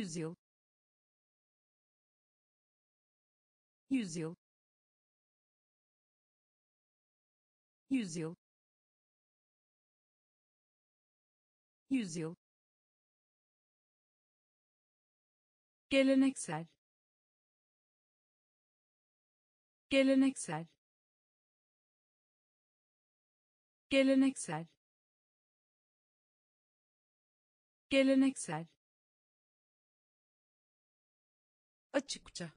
yüzyıl, yüzyıl, yüzyıl, yüzyıl, geleneksel, geleneksel, geleneksel, geleneksel, açıkça,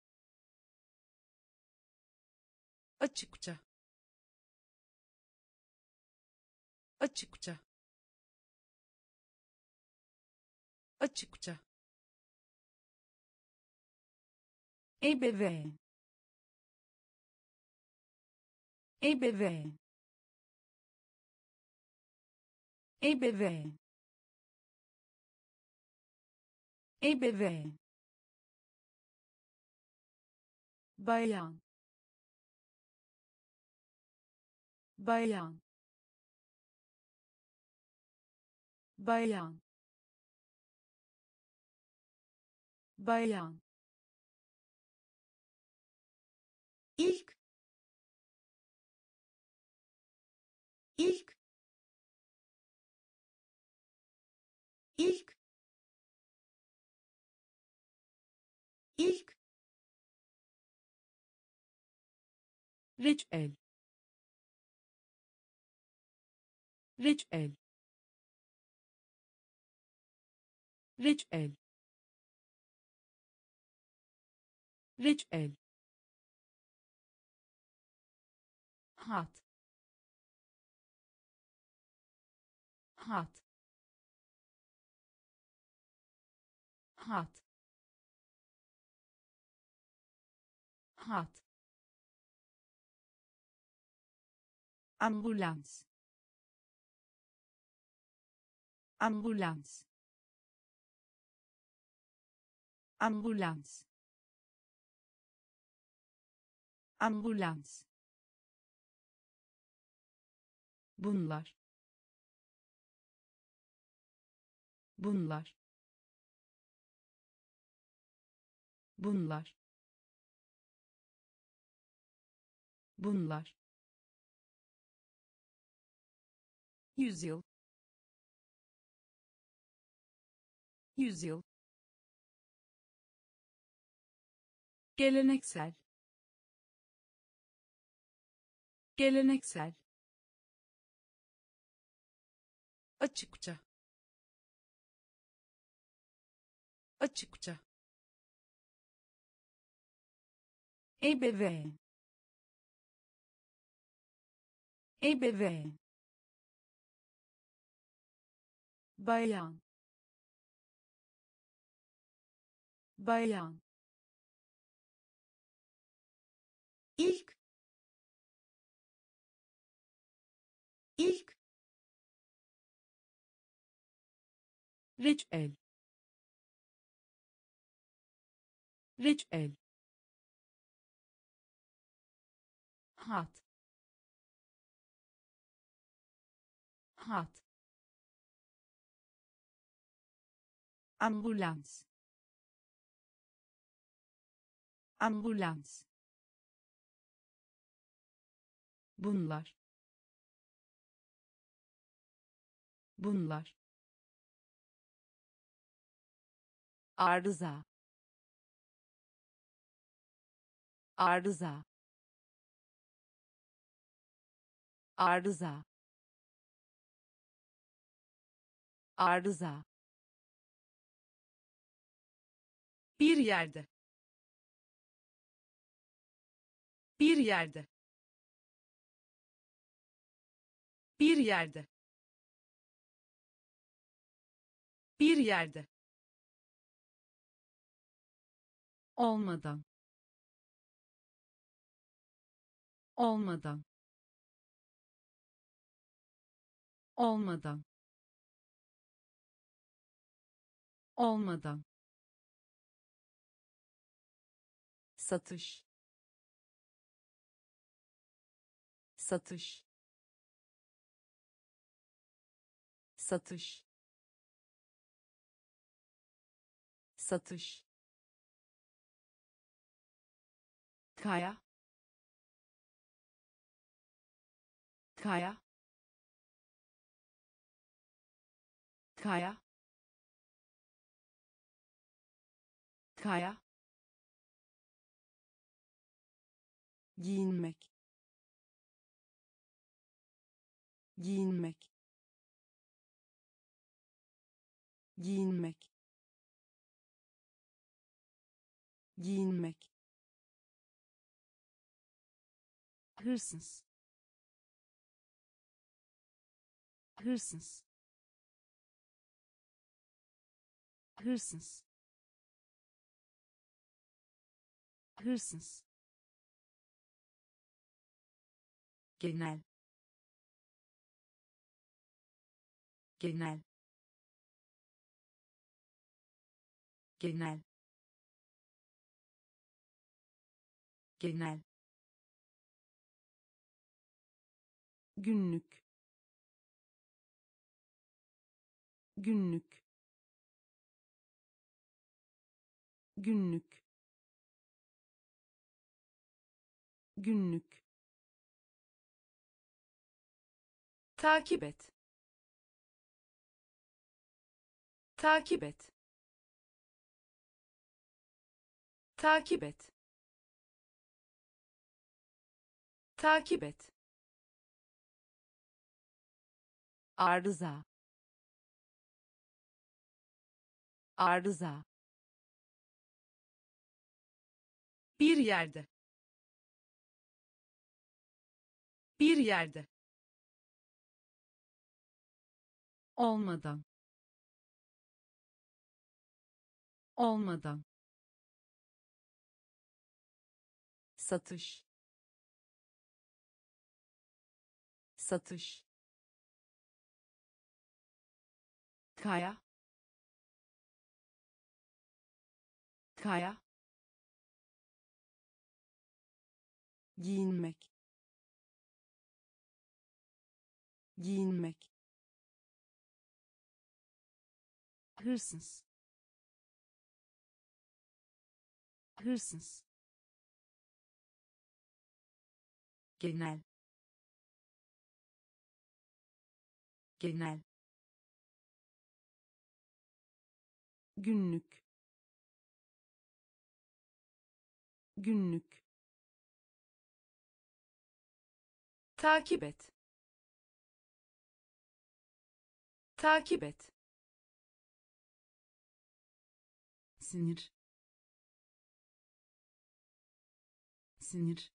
açıkça, açıkça, açıkça, ebeveyn, ebeveyn, ebeveyn, ebeveyn, bayan, bayan, bayan, bayan, ilk, ilk, ilk, ilk, reçel, reçel, reçel, reçel, hat, hat, hat, hat, ambulans, ambulans, ambulans, ambulans, bunlar, bunlar, bunlar, bunlar, yüzyıl, yüzyıl, geleneksel, geleneksel, açıkça, açıkça, ebeveyn, ebeveyn, bayan, bayan, ilk, ilk, reçel, reçel, hat, hat, ambulans, ambulans, bunlar, bunlar, arıza, arıza, arıza, arıza, bir yerde, bir yerde, bir yerde, bir yerde, olmadan, olmadan, olmadan, olmadan, satış, satış, satış, satış, kaya, kaya, kaya, kaya, giyinmek, giyinmek, giyinmek, giyinmek, hırsız, hırsız, hırsız, hırsız, genel, genel, genel, genel, günlük, günlük, günlük, günlük, takip et, takip et, takip et, takip et, arıza, arıza, bir yerde, bir yerde, olmadan, olmadan, satış, satış, kaya, kaya, giyinmek, giyinmek, hırsız, hırsız, genel, genel, günlük, günlük, takip et, takip et, sinir, sinir,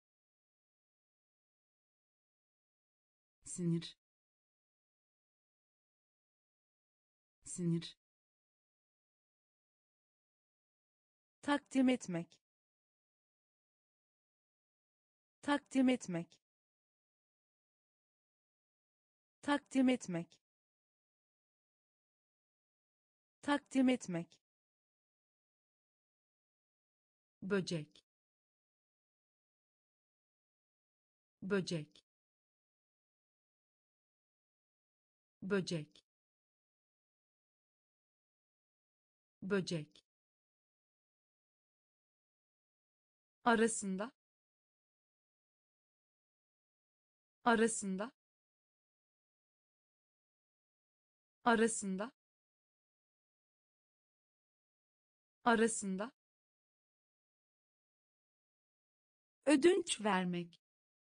sinir, sinir, takdim etmek, takdim etmek, takdim etmek, takdim etmek, böcek, böcek, böcek, böcek, arasında, arasında, arasında, arasında, ödünç vermek,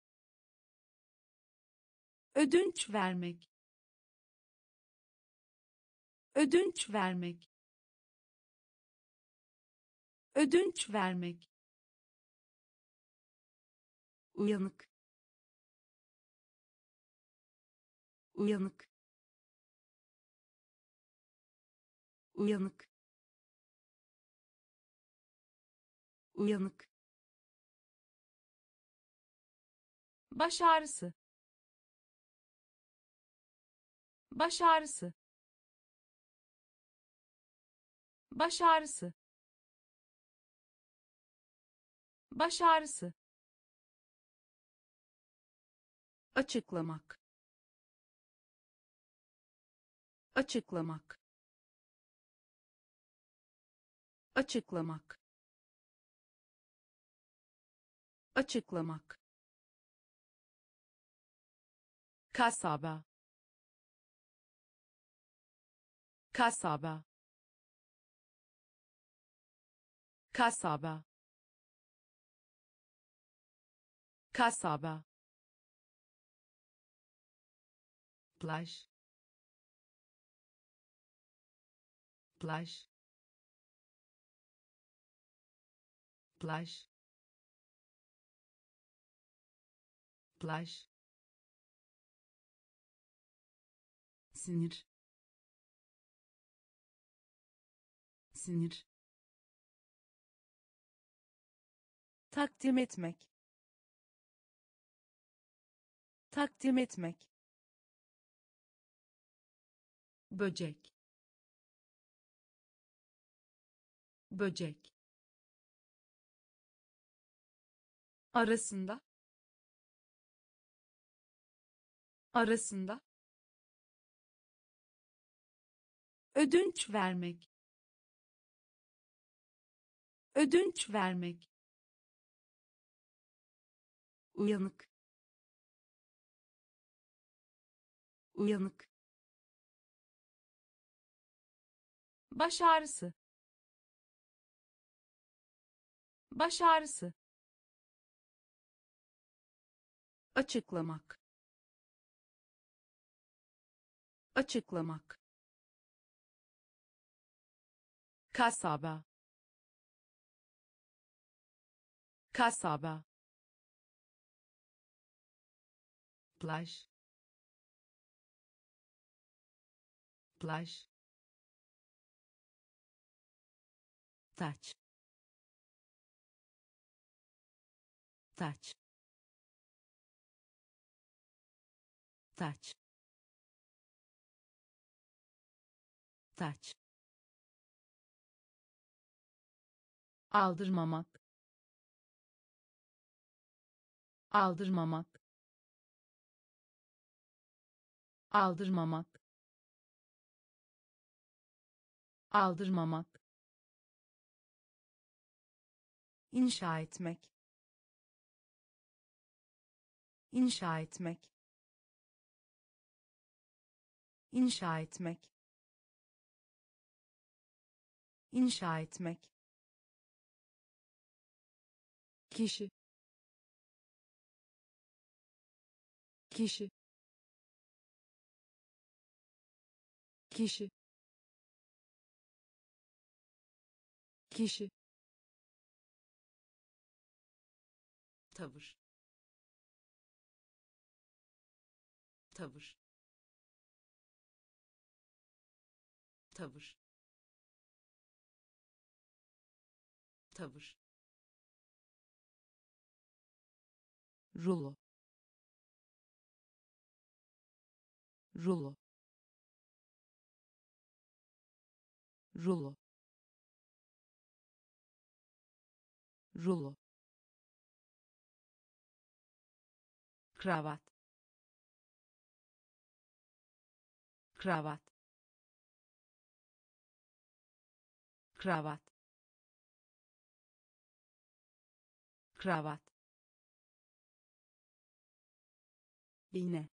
ödünç vermek, ödünç vermek, ödünç vermek, uyanık, uyanık, uyanık, uyanık, baş ağrısı, baş ağrısı, baş ağrısı, baş ağrısı, açıklamak, açıklamak, açıklamak, açıklamak, kasaba, kasaba, kasaba, kasaba, plaj, plaj, plaj, plaj, sinir, sinir, takdim etmek, takdim etmek, böcek, böcek, arasında, arasında, ödünç vermek, ödünç vermek, uyanık, uyanık, baş ağrısı, baş ağrısı, açıklamak, açıklamak, kasaba, kasaba, plaj, plaj, taç, taç, taç, taç, aldırmamak, aldırmamak, aldırmamak, aldırmamak, inşa etmek, inşa etmek, inşa etmek, inşa etmek, kişi, kişi, kişi, kişi, tavır, tavır, tavır, tavır, rulo, rulo, rulo, rulo, kravat, kravat, kravat, kravat, iğne,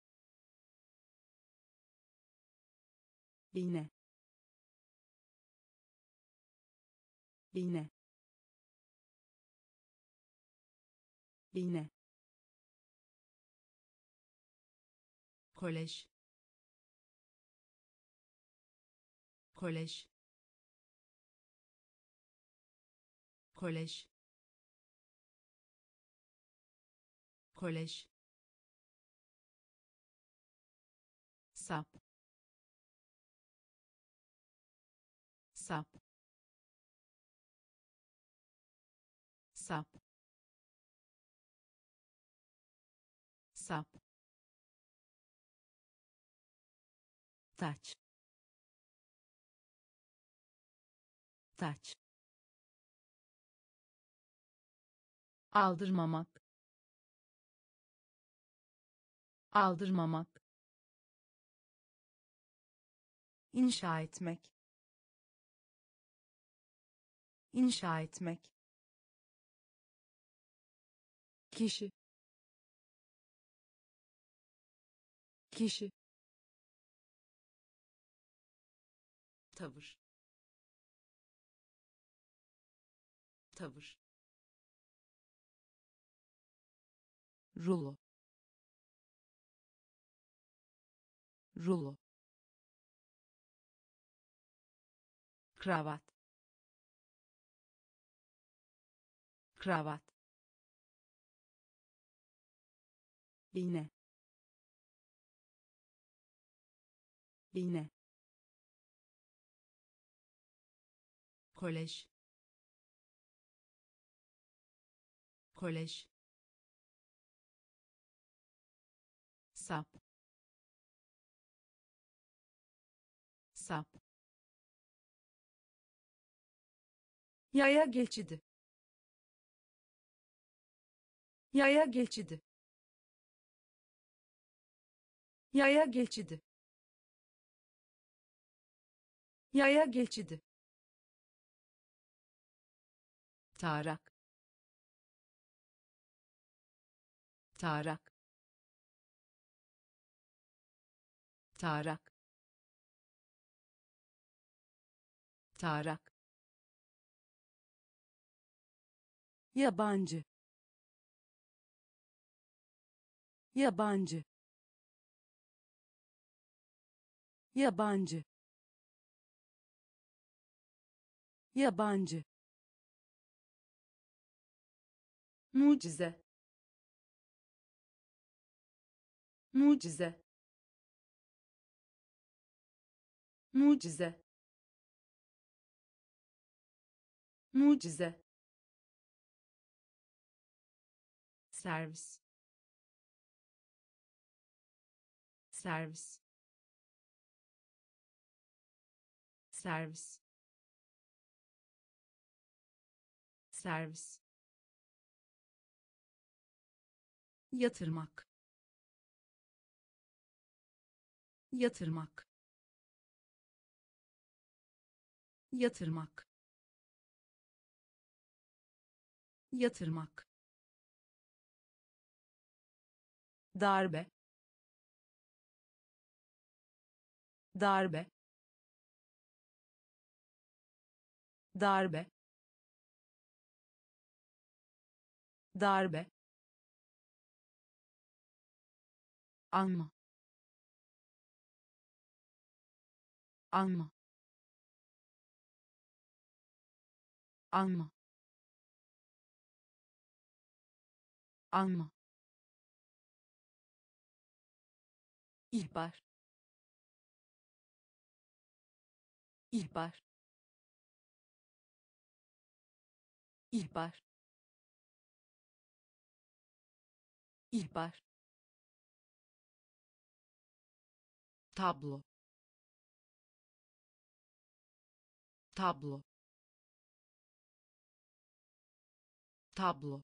iğne, iğne, iğne, kolej, kolej, kolej, kolej, sap, sap, sap, sap, taç, taç, aldırmamak, aldırmamak, inşa etmek, inşa etmek, kişi, kişi, tavır, tavır, rulo, rulo, kravat, kravat, iğne, iğne, kolej, kolej, sap, sap, yaya geçidi, yaya geçidi, yaya geçidi, yaya geçidi, tarak, tarak, tarak, tarak, yabancı, yabancı, yabancı, yabancı, mucize, mucize, mucize, mucize, servis, servis, servis, servis, yatırmak, yatırmak, yatırmak, yatırmak, darbe, darbe, darbe, darbe, alma, alma, alma, alma, ihbar, ihbar, ihbar, ihbar, tablo, tablo, tablo,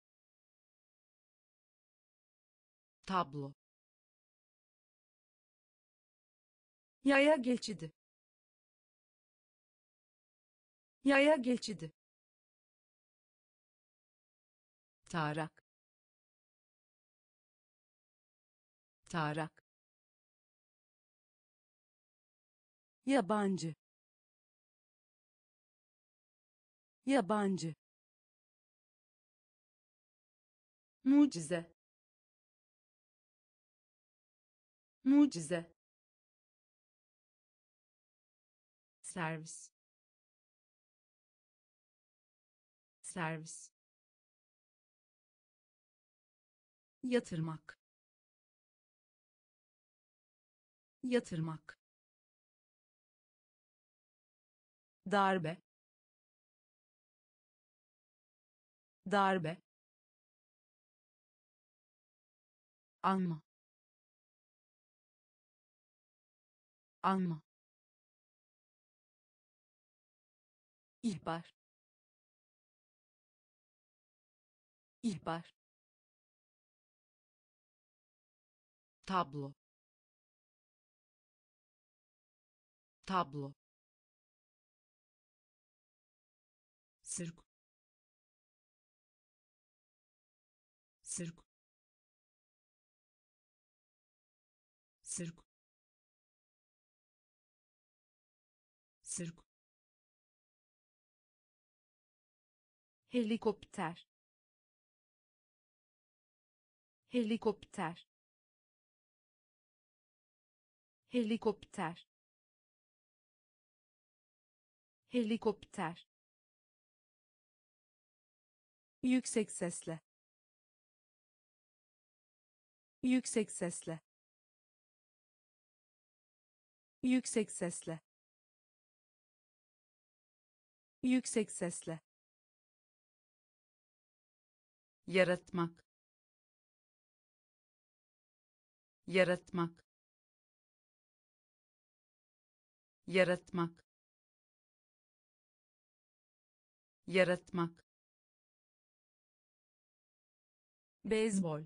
tablo, yaya geçidi, yaya geçidi, tarak, tarak, yabancı, yabancı, mucize, mucize, servis, servis, yatırmak, yatırmak, darbe, darbe, alma, alma, ihbar, ihbar, tablo, tablo, sirk sirk sirk sirk helikopter helikopter helikopter helikopter yüksek sesle yüksek sesle yüksek sesle yüksek sesle yaratmak yaratmak yaratmak yaratmak beyzbol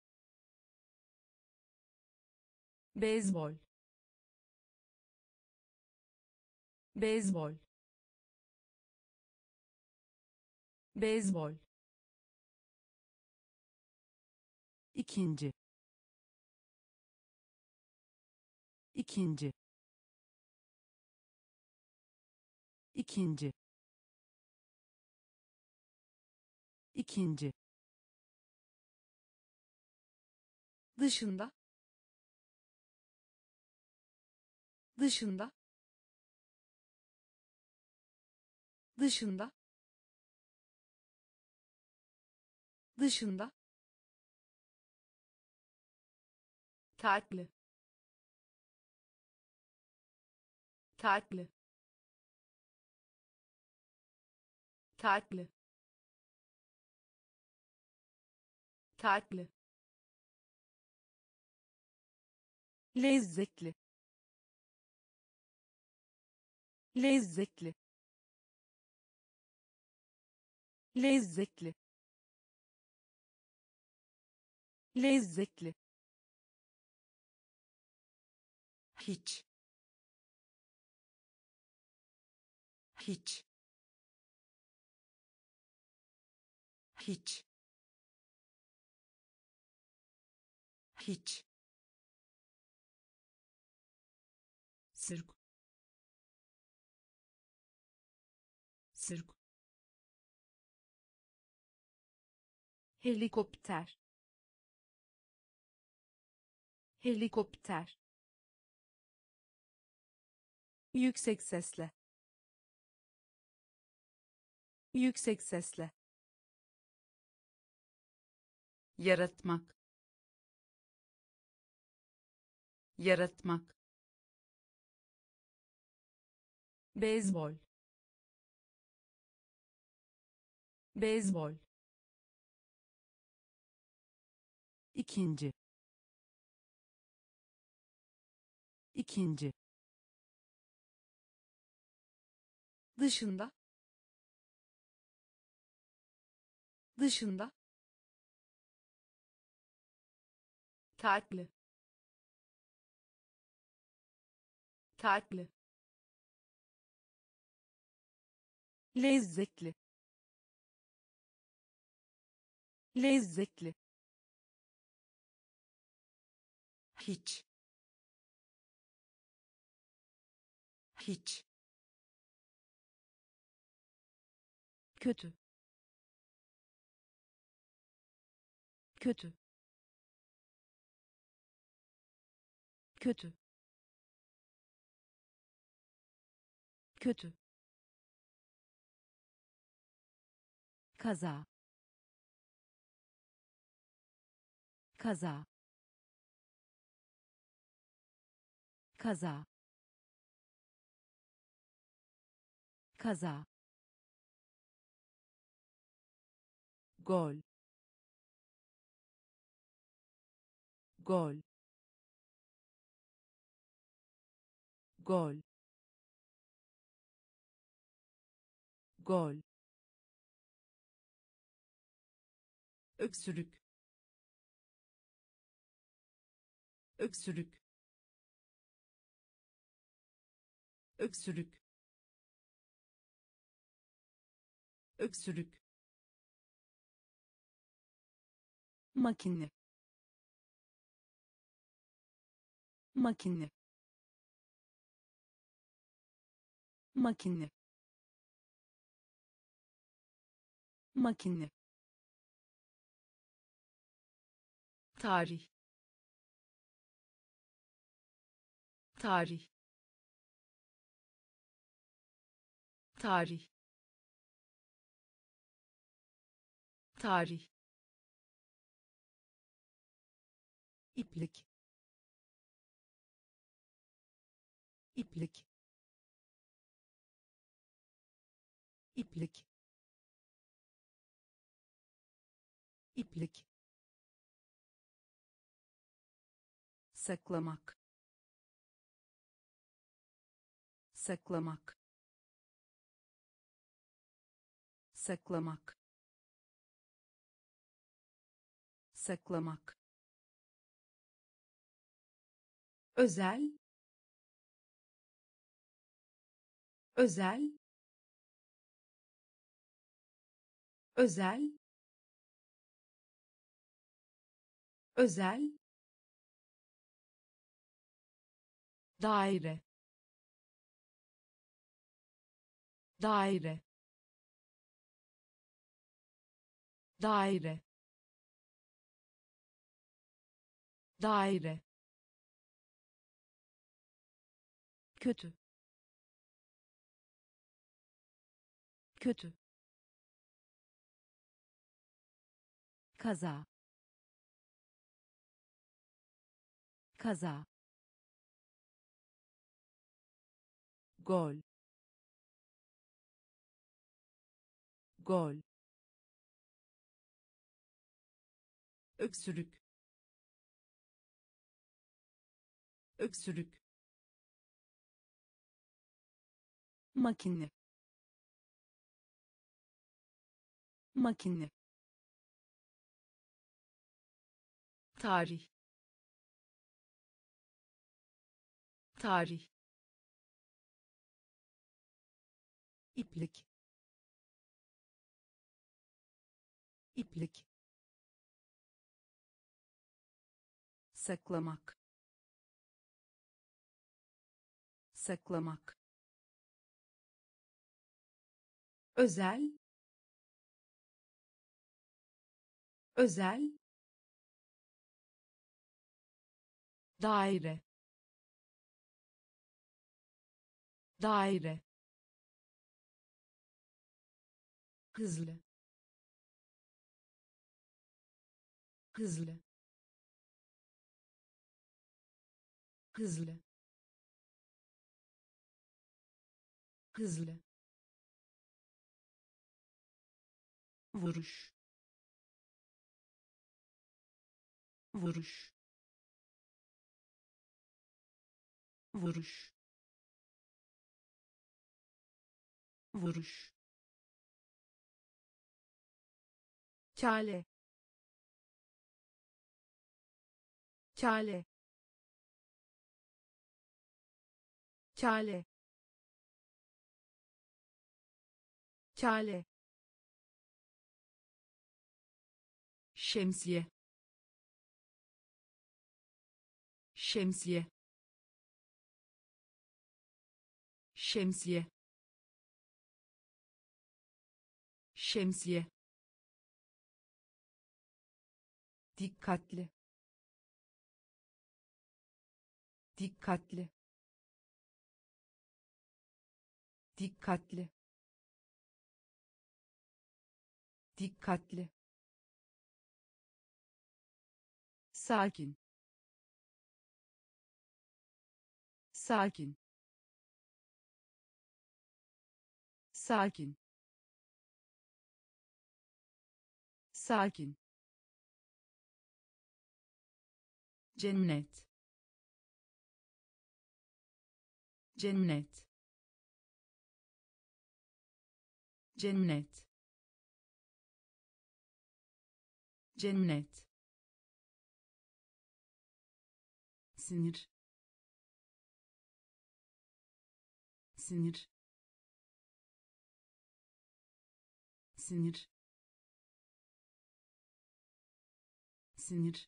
beyzbol beyzbol beyzbol ikinci ikinci ikinci ikinci dışında dışında dışında dışında tatlı tatlı tatlı tatlı lezzetli lezzetli lezzetli lezzetli hiç hiç hiç hiç sirk sirk helikopter helikopter yüksek sesle yüksek sesle yaratmak yaratmak beyzbol beyzbol ikinci ikinci dışında dışında tatlı tatlı lezzetli lezzetli hiç hiç kötü kötü kötü kötü kaza kaza kaza kaza gol gol gol gol öksürük öksürük öksürük öksürük, makine, makine, makine, makine, tarih, tarih, tarih, tarih, iplik, iplik, iplik, iplik, saklamak, saklamak, saklamak, saklamak, özel, özel, özel, özel, daire, daire, daire, daire, kötü, kötü, kaza, kaza, gol, gol, öksürük, öksürük, makine, makine, tarih, tarih, iplik, iplik, saklamak, saklamak, özel, özel, daire, daire, hızlı, hızlı, hızlı, hızlı, vuruş, vuruş, vuruş, vuruş, kale, kale, kale, kale, şemsiye, şemsiye, şemsiye, şemsiye, dikkatli, dikkatli, dikkatli, dikkatli, sakin, sakin, sakin, sakin, cennet, cennet, cennet, cennet, sinir, sinir, sinir, sinir,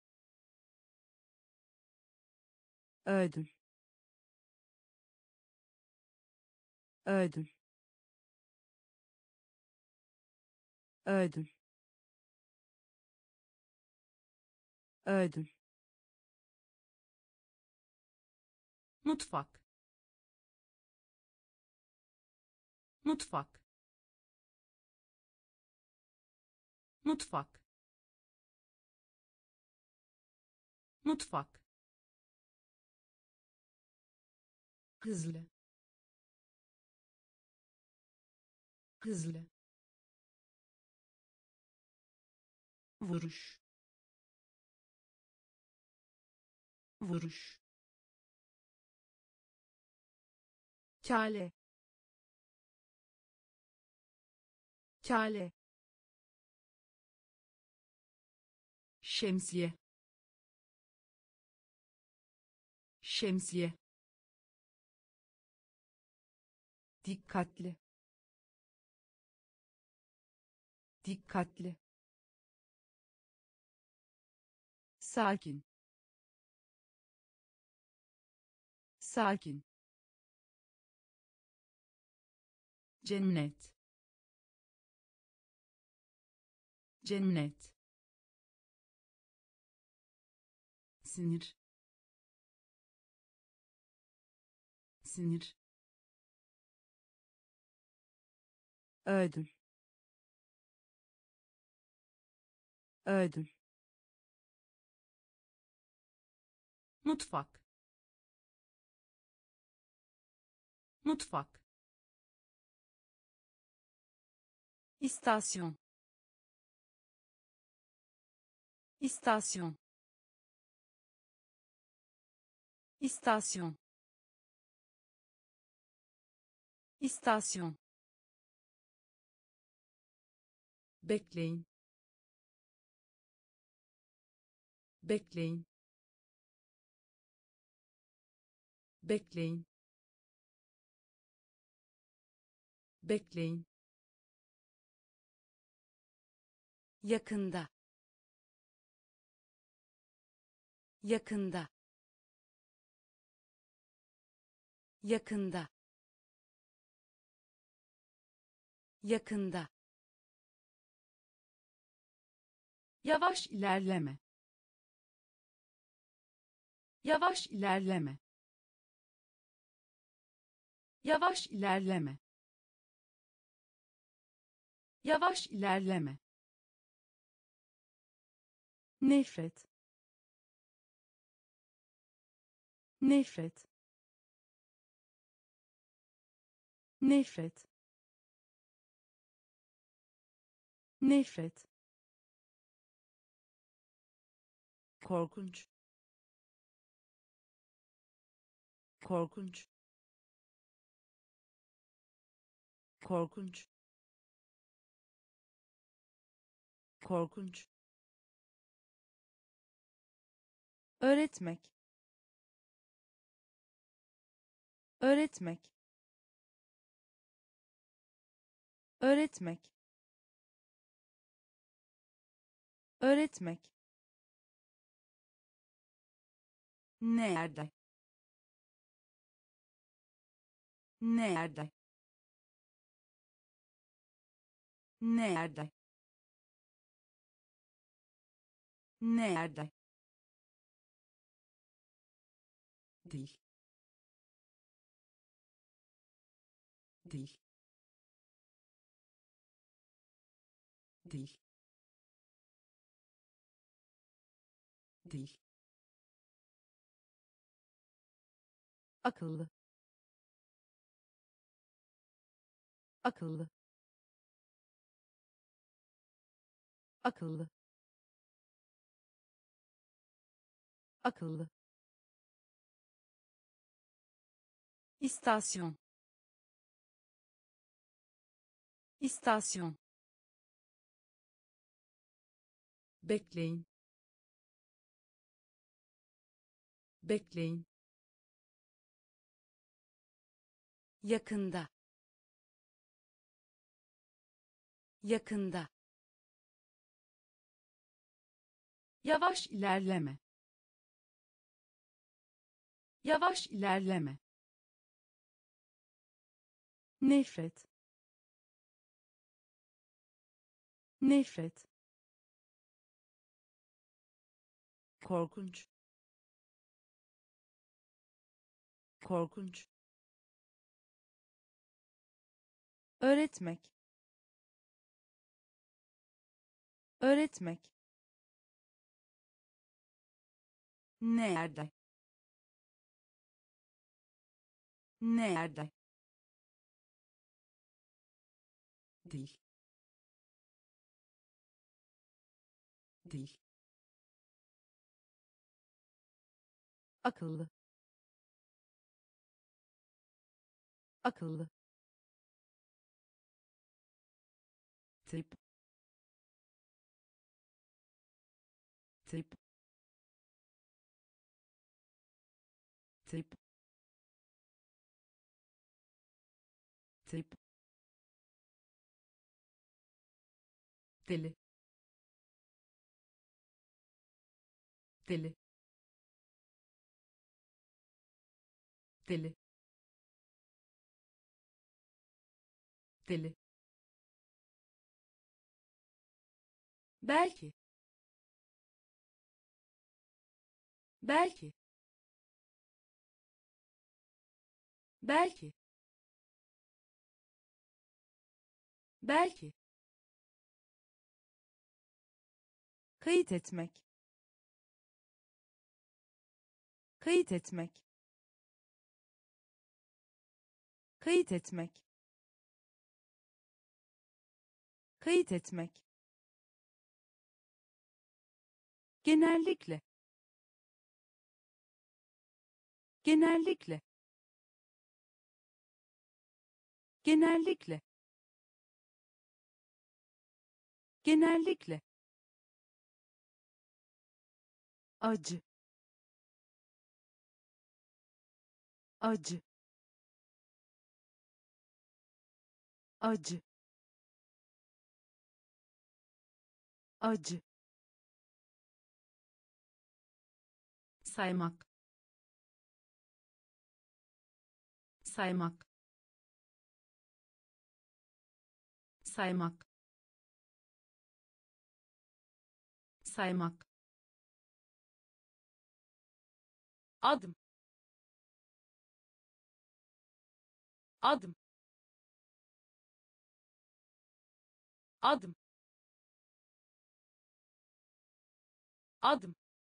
ödül, ödül, ödül, ödül, mutfak, mutfak, mutfak, mutfak, hızlı, hızlı, vuruş, vuruş, kale, kale, şemsiye, şemsiye, dikkatli, dikkatli, sakin, sakin, cennet, cennet, sinir, sinir, ödül, ödül, mutfak, mutfak, istasyon, istasyon, istasyon, istasyon, bekleyin, bekleyin, bekleyin, bekleyin, yakında, yakında, yakında, yakında, yavaş ilerleme, yavaş ilerleme, yavaş ilerleme, yavaş ilerleme, nefret, nefret, nefret, nefret, korkunç, korkunç, korkunç, korkunç, öğretmek, öğretmek, öğretmek, öğretmek, nerede, nerede, nerede, nerede, dil, dil, dil, dil, akıllı, akıllı, akıllı, akıllı, istasyon, istasyon, bekleyin, bekleyin, yakında, yakında, Yavaş ilerleme. Yavaş ilerleme. nefret, nefret, Korkunç. Korkunç. öğretmek, öğretmek, Nerede? Nerede? Dil. Dil. akıllı, akıllı, Tip. Tip. Tip. Tip. Deli. Deli. Deli. Deli. Belki. Belki. Belki. Belki. kayıt etmek, kayıt etmek, kayıt etmek, kayıt etmek, genellikle, genellikle, genellikle, genellikle, acı, acı, acı, acı, Saymak. Saymak. Saymak. Saymak. adım, adım, adım, adım,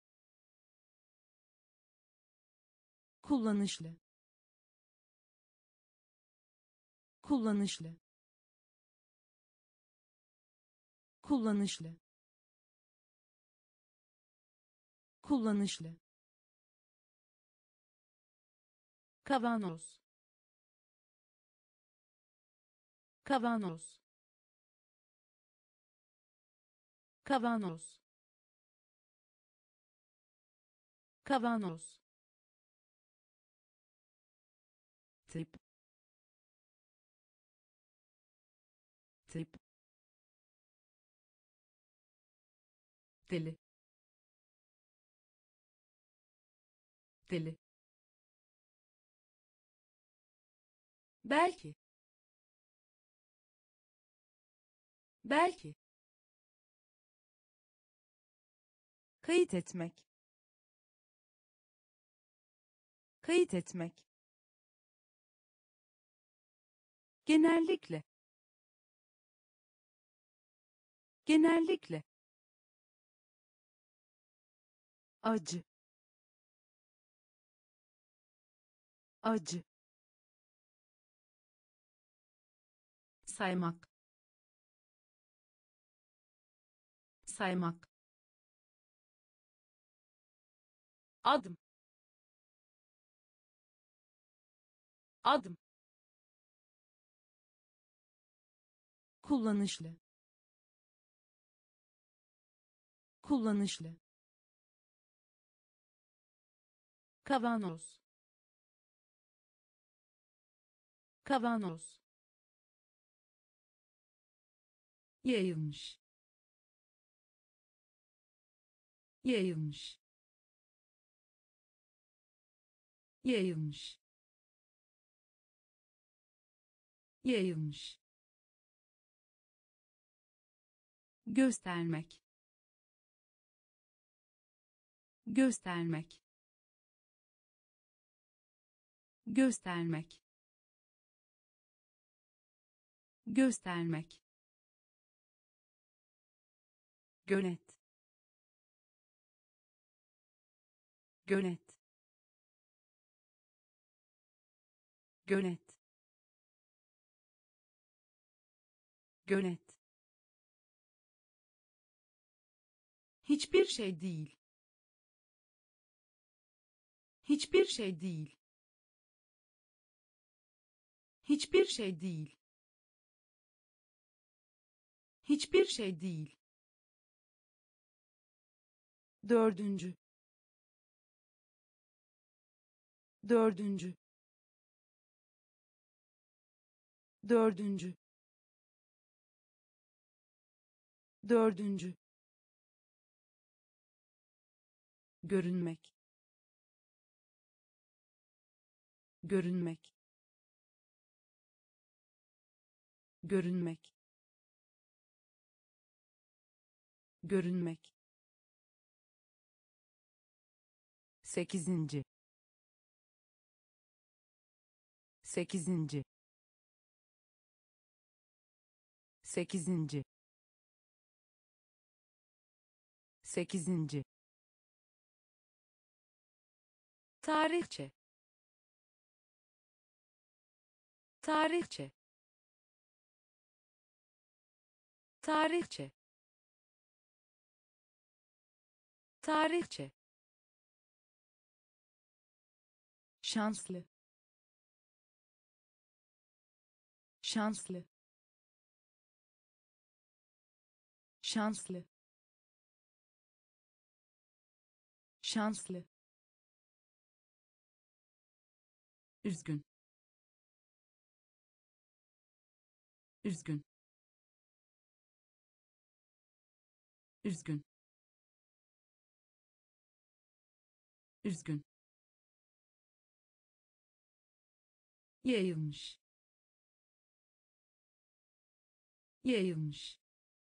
kullanışlı, kullanışlı, kullanışlı, kullanışlı, kavanoz, kavanoz, kavanoz, kavanoz, Tip. Tip. Deli. Deli. Belki. Belki. kayıt etmek, kayıt etmek, genellikle, genellikle, acı, acı, Saymak. Saymak. adım, adım, kullanışlı, kullanışlı, kavanoz, kavanoz, yayılmış, yayılmış, yayılmış, yayılmış, göstermek, göstermek, göstermek, göstermek, gölet, gölet, gölet, gölet, hiçbir şey değil, hiçbir şey değil, hiçbir şey değil, hiçbir şey değil, dördüncü, dördüncü, dördüncü, dördüncü, görünmek, görünmek, görünmek, görünmek, sekizinci, sekizinci, sekizinci, sekizinci, tarihçe, tarihçe, tarihçe, tarihçe, şanslı, şanslı, şanslı, şanslı, üzgün, üzgün, üzgün, üzgün, yayılmış, yayılmış,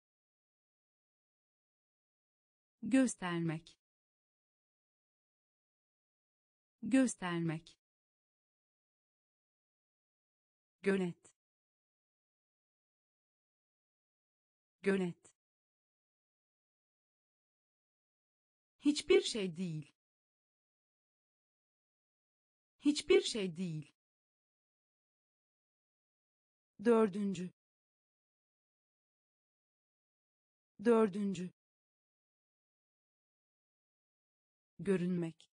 göstermek, göstermek, gölet, gölet, hiçbir şey değil, hiçbir şey değil, dördüncü, dördüncü, görünmek,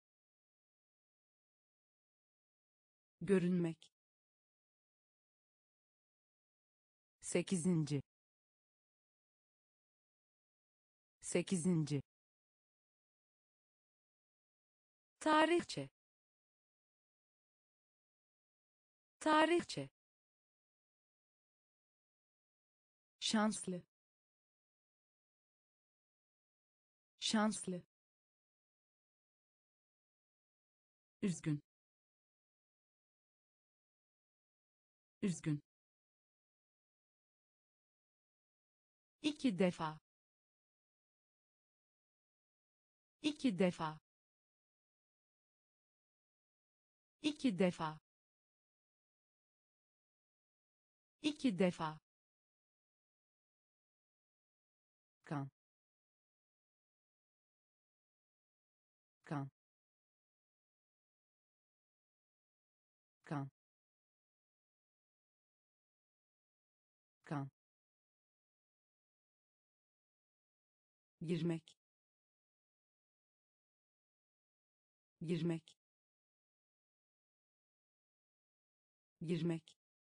görünmek, sekizinci, sekizinci, tarihçe, tarihçe, şanslı, şanslı, üzgün, üzgün, iki defa, iki defa, iki defa, iki defa, kan, kan, kan, kan, girmek, girmek, girmek,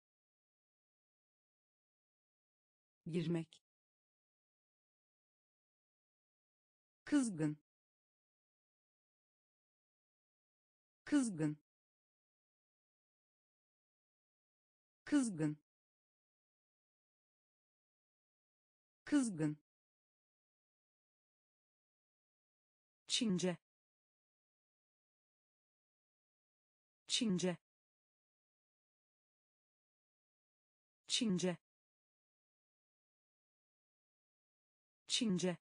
girmek, kızgın, kızgın, kızgın, kızgın, Çince, Çince, Çince, Çince,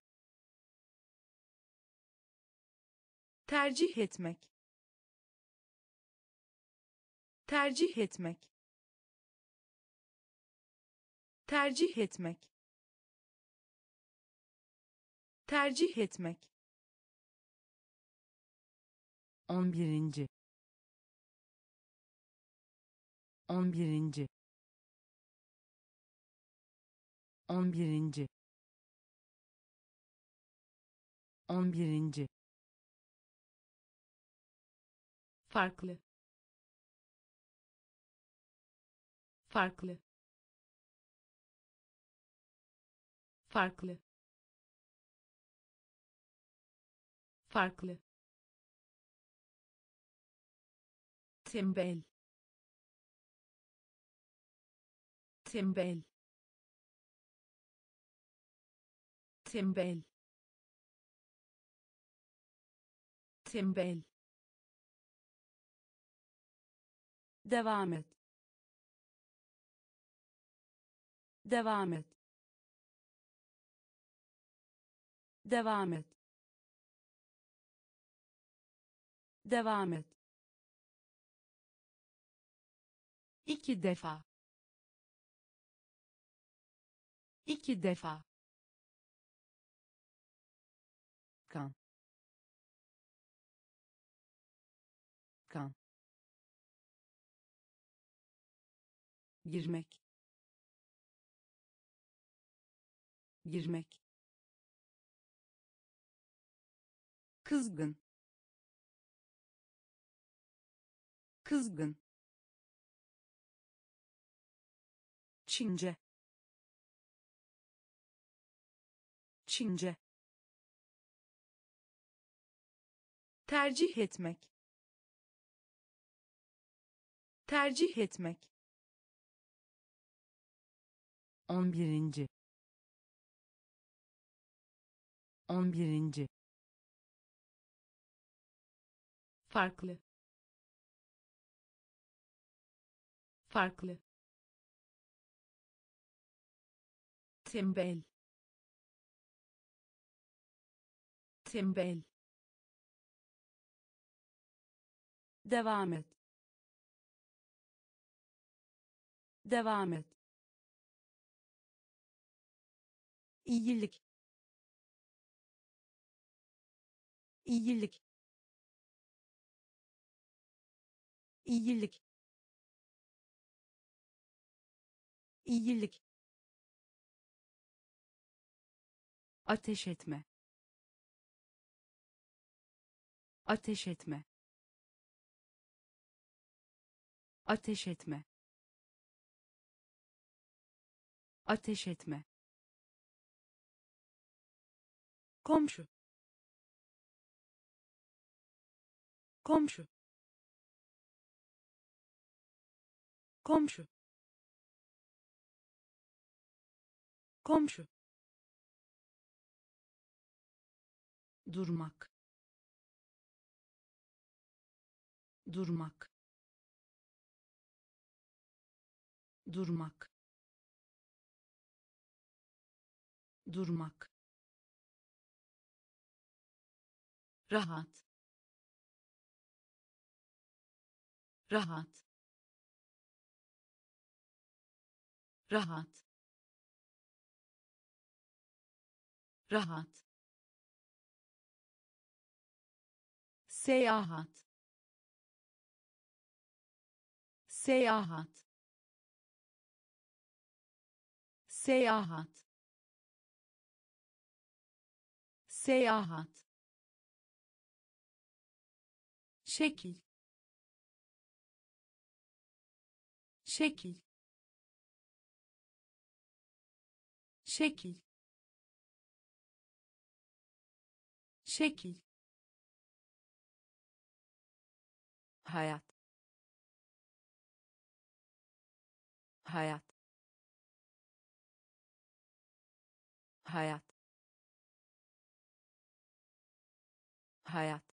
tercih etmek, tercih etmek, tercih etmek, tercih etmek, 11. 11. 11. 11. Farklı, farklı, farklı, farklı, tembel, tembel, tembel, tembel, devam et, devam et, devam et, devam et, 2 defa, 2 defa, kan, kan, girmek, girmek, kızgın, kızgın, Çince, Çince, tercih etmek, tercih etmek, 11. 11. Farklı, farklı, tembel, tembel, devam et, devam et, iyilik, iyilik, iyilik, iyilik, ateş etme, ateş etme, ateş etme, ateş etme, komşu, komşu, komşu, komşu, durmak, durmak, durmak, durmak, rahat, rahat, rahat, rahat, seyahat, seyahat, seyahat, seyahat, şekil, şekil, şekil, şekil, hayat, hayat, hayat, hayat,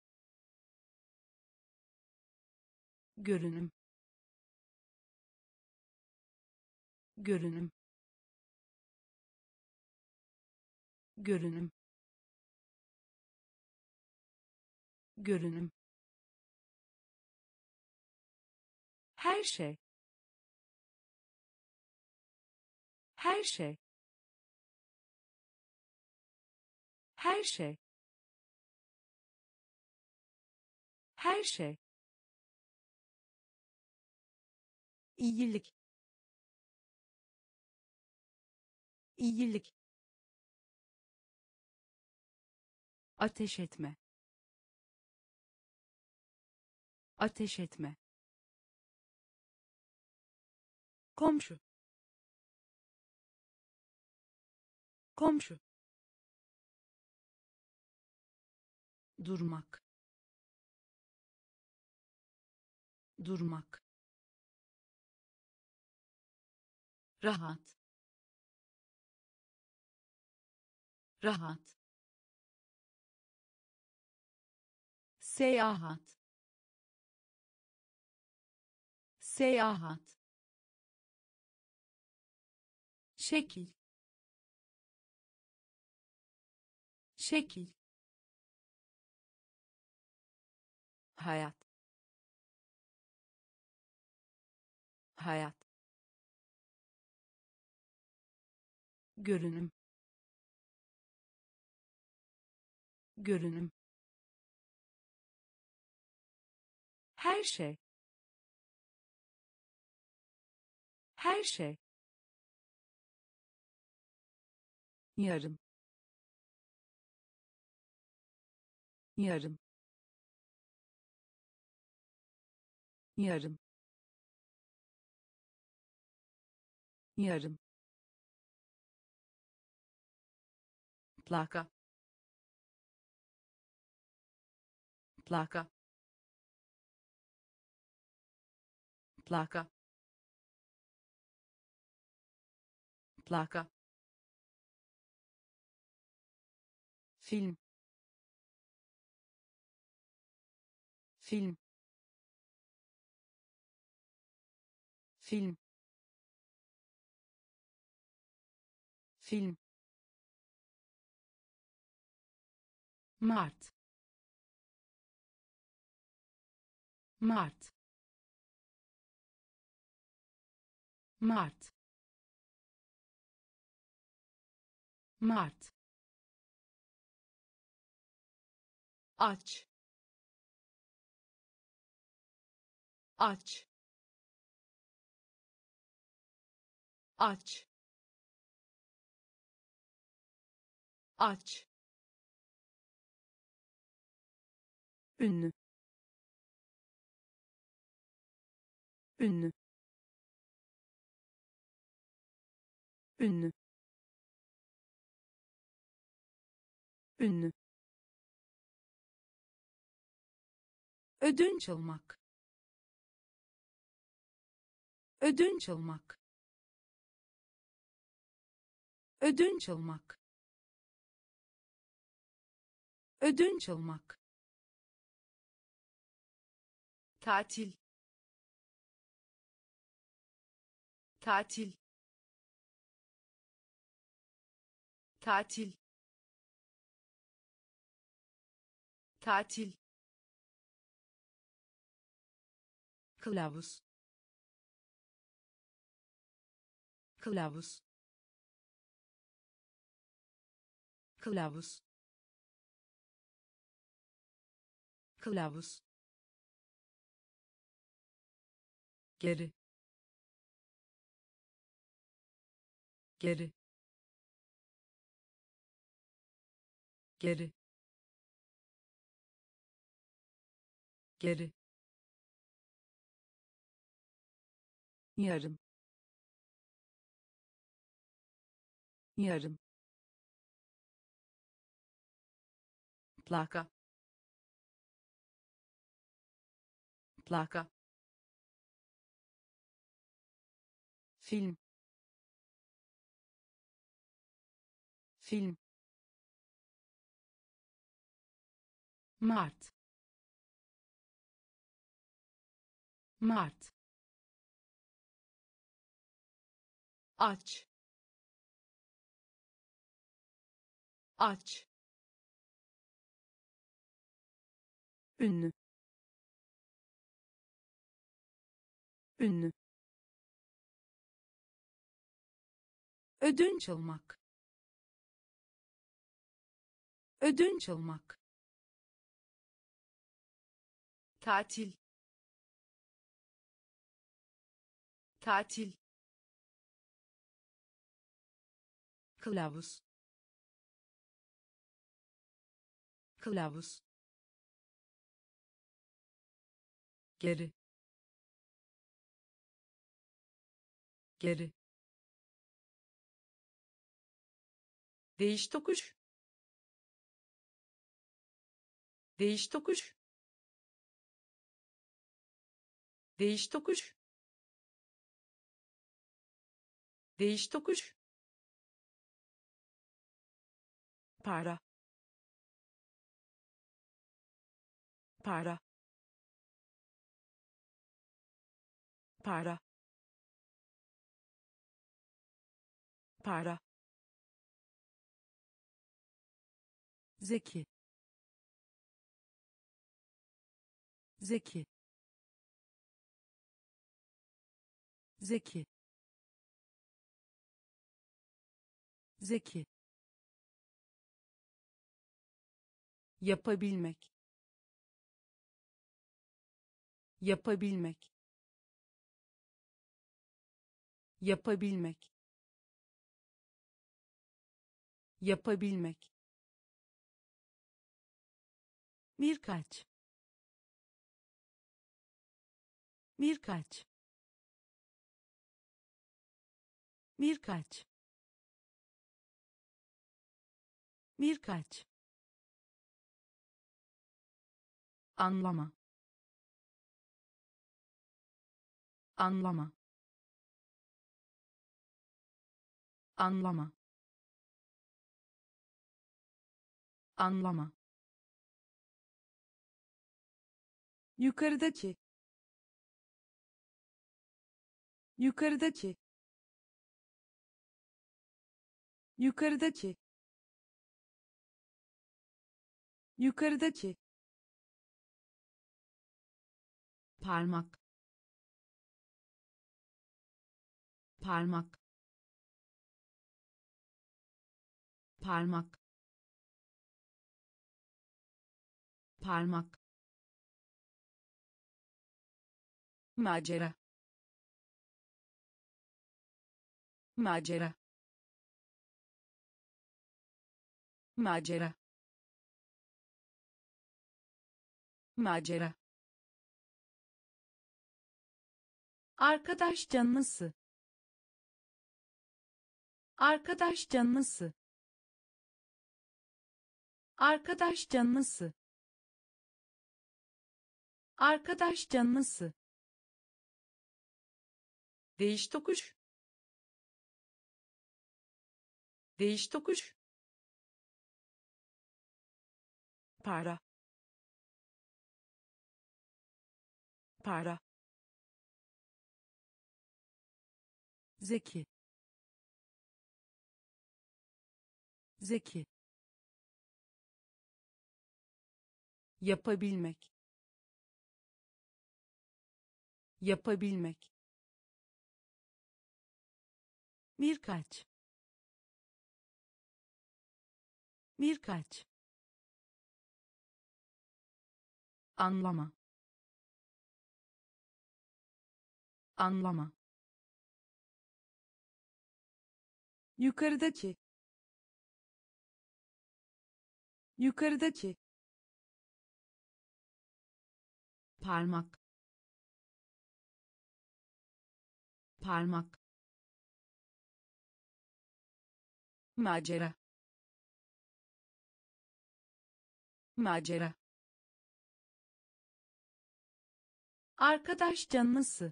görünüm, görünüm, görünüm, görünüm, her şey, her şey, her şey, her şey, iyilik, iyilik, ateş etme, ateş etme, komşu, komşu, durmak, durmak, rahat, rahat, seyahat, seyahat, şekil, şekil, hayat, hayat, görünüm, görünüm, her şey, her şey, yarım, yarım, yarım, yarım, plaka, plaka, plaka, plaka, film, film, film, film, Mart, Mart, Mart, Mart, aç, aç, aç, aç, ünlü, ünlü, ünlü, ünlü, ödünç almak, ödünç almak, ödünç almak, ödünç almak, tatil, tatil, tatil, tatil, kılavuz, kılavuz, kılavuz, kılavuz, geri, geri, geri, geri, yarım, yarım, plaka, plaka, film, film, Mart, Mart, aç, aç, ünlü, ünlü, ödünç almak, ödünç almak, tatil, tatil, kılavuz, kılavuz, geri, geri, değiş tokuş, değiş tokuş, değiş tokuş, değiş tokuş, para, para, para, para, zeki, zeki, zeki, zeki, yapabilmek, yapabilmek, yapabilmek, yapabilmek, birkaç, birkaç, birkaç, birkaç, anlama, anlama, anlama, anlama, yukarıdaki, yukarıdaki, yukarıdaki, yukarıdaki, parmak, parmak, parmak, parmak, macera, macera, macera, macera, arkadaş canlısı, arkadaş canlısı, arkadaş canlısı, arkadaş canlısı, değiş tokuş, değiş tokuş, para, para, zeki, zeki, yapabilmek, yapabilmek, birkaç, birkaç, anlama, anlama, yukarıdaki, yukarıdaki, parmak, parmak, macera, macera, arkadaş canlısı,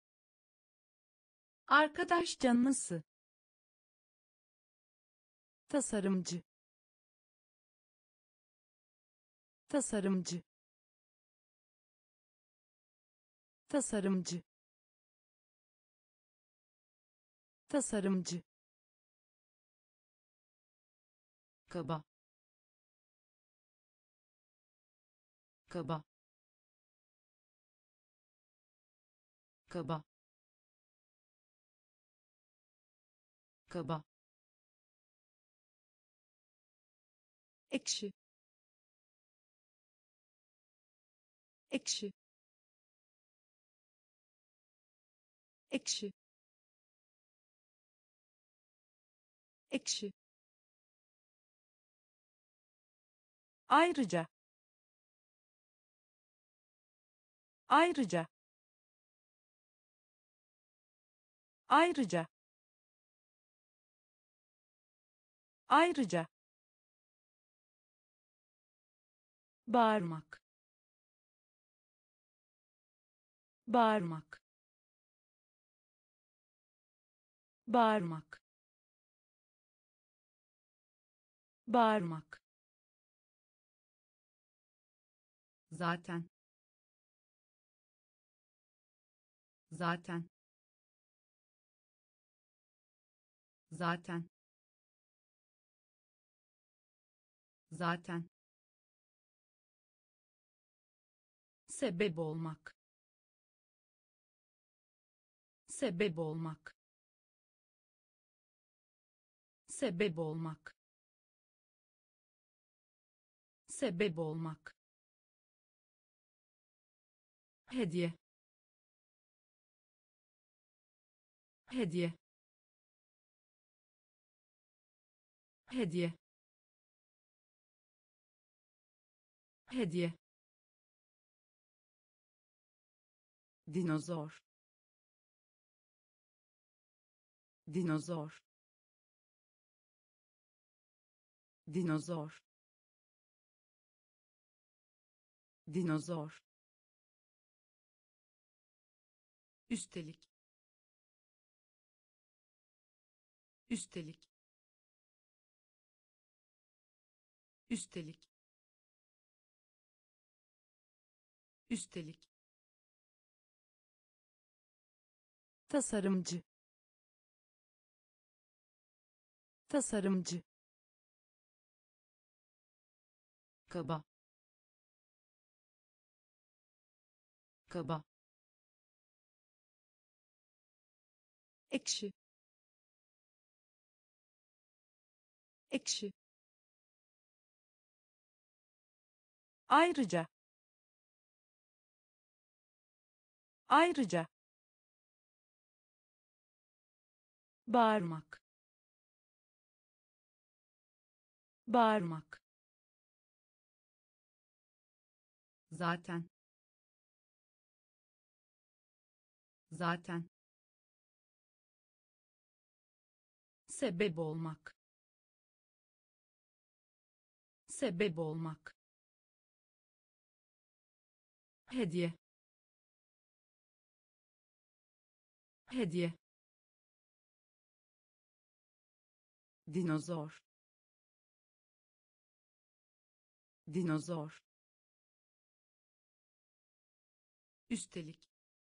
arkadaş canlısı, tasarımcı, tasarımcı, tasarımcı, tasarımcı, kaba, kaba, kaba, kaba, ekşi, ekşi, ekşi, ekşi, ayrıca, ayrıca, ayrıca, ayrıca, bağırmak, bağırmak, bağırmak, bağırmak, zaten, zaten, zaten, zaten, sebep olmak, sebep olmak, sebep olmak, sebep olmak, hediye, hediye, hediye, hediye, dinozor, dinozor, dinozor, dinozor, üstelik, üstelik, üstelik, üstelik, tasarımcı, tasarımcı, kaba, kaba, ekşi, ekşi, ayrıca, ayrıca, bağırmak, bağırmak, zaten, zaten, sebep olmak, sebep olmak, hediye, hediye, dinozor, dinozor, üstelik,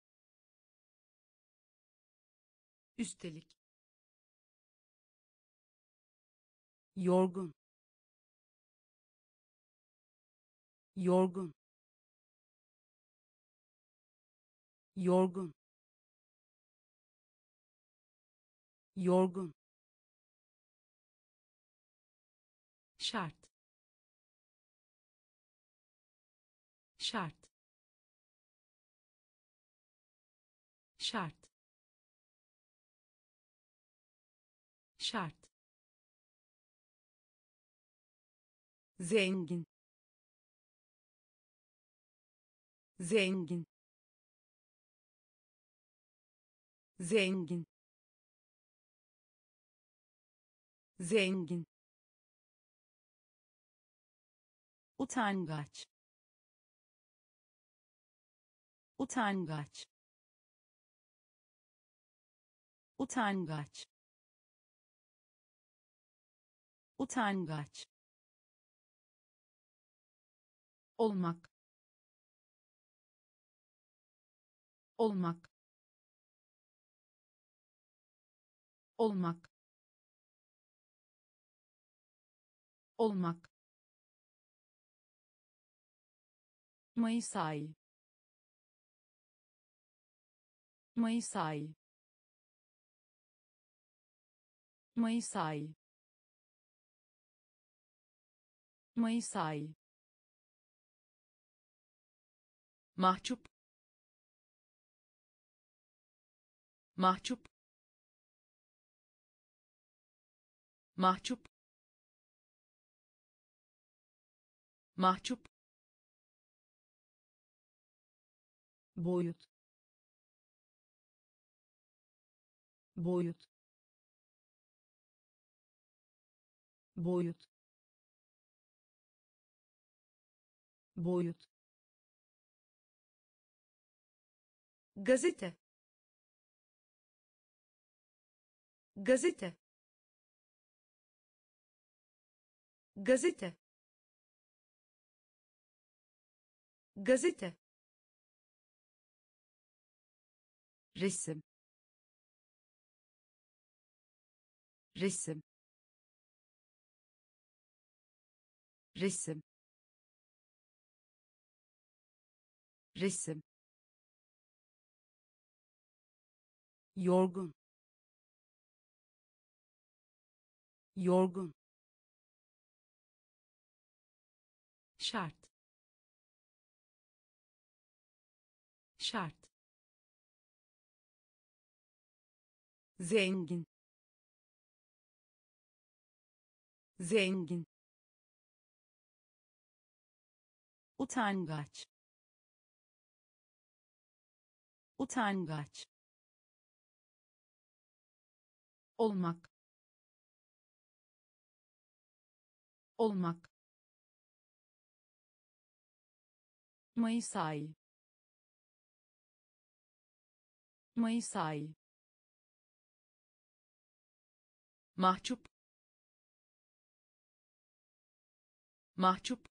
üstelik, yorgun, yorgun, yorgun, yorgun, şart, şart, şart, şart, zengin, zengin, zengin, zengin, utangaç, utangaç, utangaç, utangaç, olmak, olmak, olmak, olmak, Mayıs ayı, Mayıs ayı, Mayıs ayı, Mayıs ayı, mahcup, mahcup, mahcup, mahcup, boyut, boyut, boyut, boyut, gazete, gazete, gazete, gazete, resim, resim, resim, resim, yorgun, yorgun, şart, şart, zengin, zengin, utangaç, utangaç, olmak, olmak, Mayıs ayı, Mayıs ayı, mahcup, mahcup,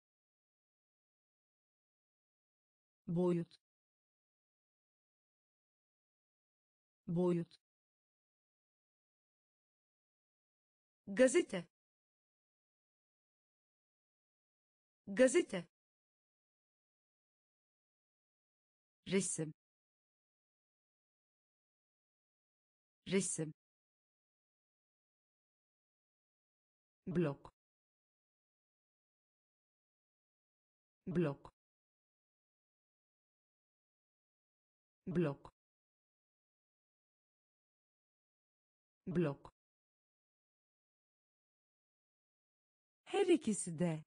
boyut, boyut, gazete, gazete, resim, resim, blok, blok, blok, blok, her ikisi de,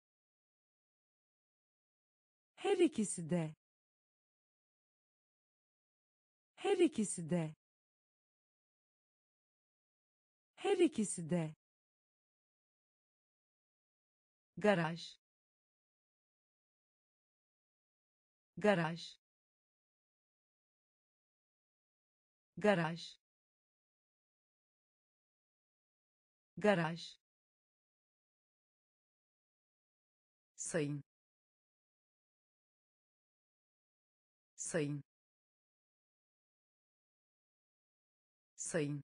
her ikisi de, her ikisi de, her ikisi de, garaj, garaj, garaj, garaj, sayın, sayın, sayın,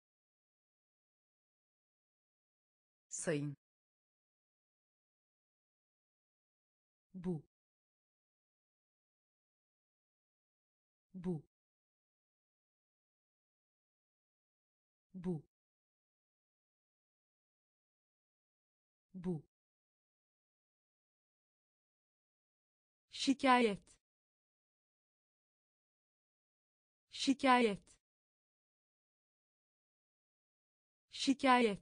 sayın, bu, bu, bu, bu, şikayet, şikayet, şikayet,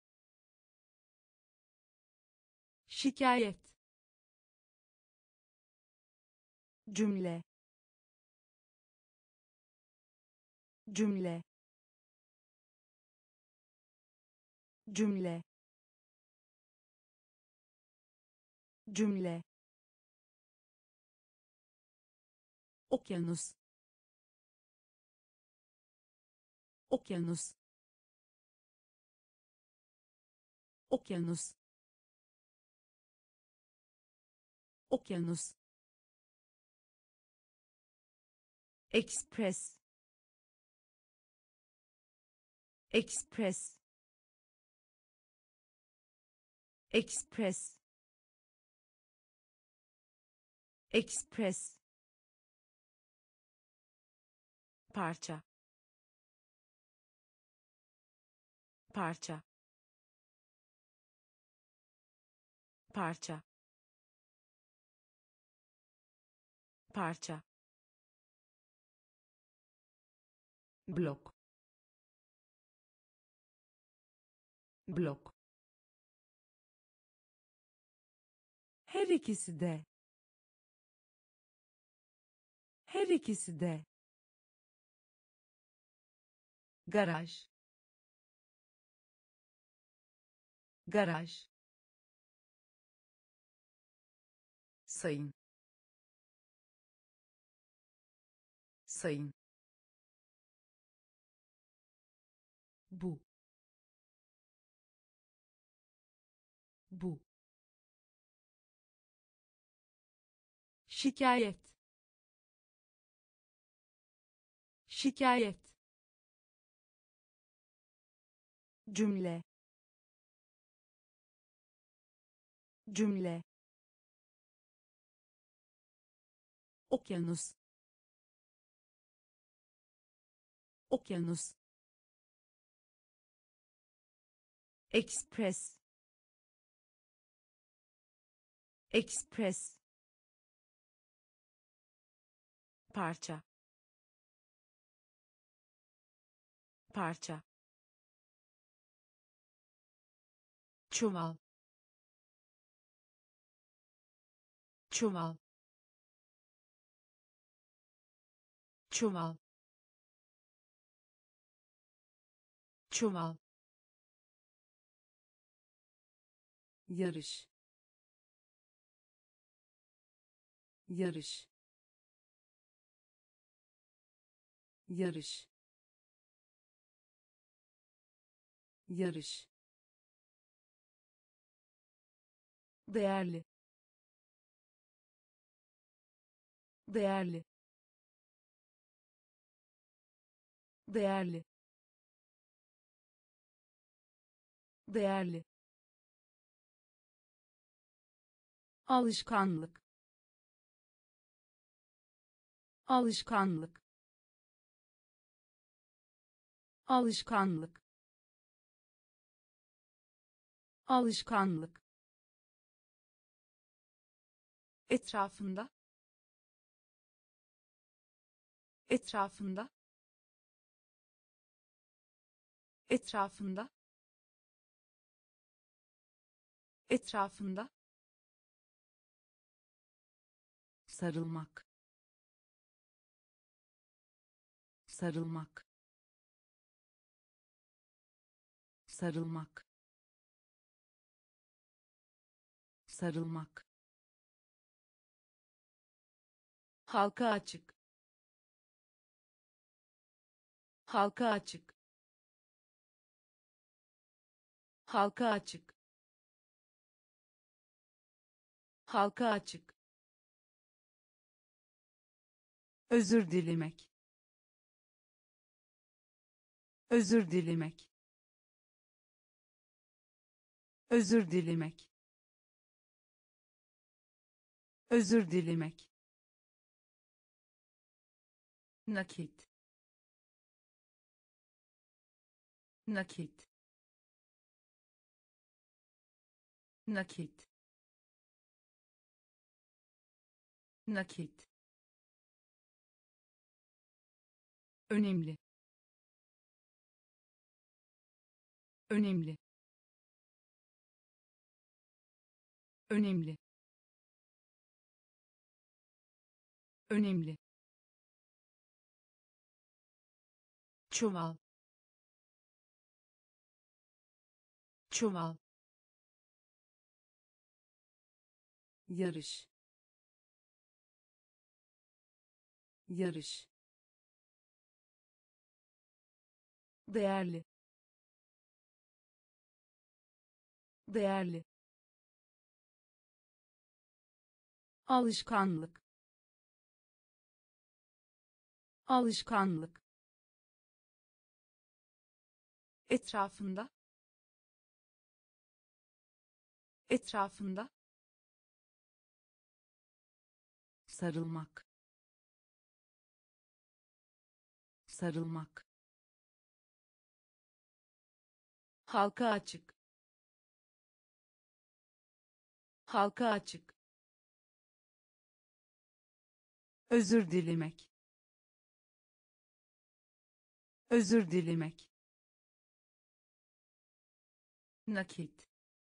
şikayet, cümle, cümle, cümle, cümle, okyanus, okyanus, okyanus, okyanus, ekspres, ekspres, ekspres, ekspres, parça, parça, parça, parça, blok, blok, her ikisi de, her ikisi de, garaj, garaj, sayın, sayın, bu, bu, şikayet, şikayet, cümle, cümle, okyanus, okyanus, ekspres, ekspres, parça, parça, çuval, çuval, çuval, çuval, yarış, yarış, yarış, yarış, değerli, değerli, değerli, değerli, alışkanlık, alışkanlık, alışkanlık, alışkanlık, etrafında, etrafında, etrafında, etrafında, sarılmak, sarılmak, sarılmak, sarılmak, halka açık, halka açık, halka açık, halka açık, özür dilemek, özür dilemek, özür dilemek, özür dilemek, nakit, nakit, nakit, nakit, önemli, önemli, önemli, önemli, çuval, çuval, yarış, yarış, değerli, değerli, alışkanlık, alışkanlık, etrafında, etrafında, sarılmak, sarılmak, halka açık, halka açık, özür dilemek, özür dilemek, nakit,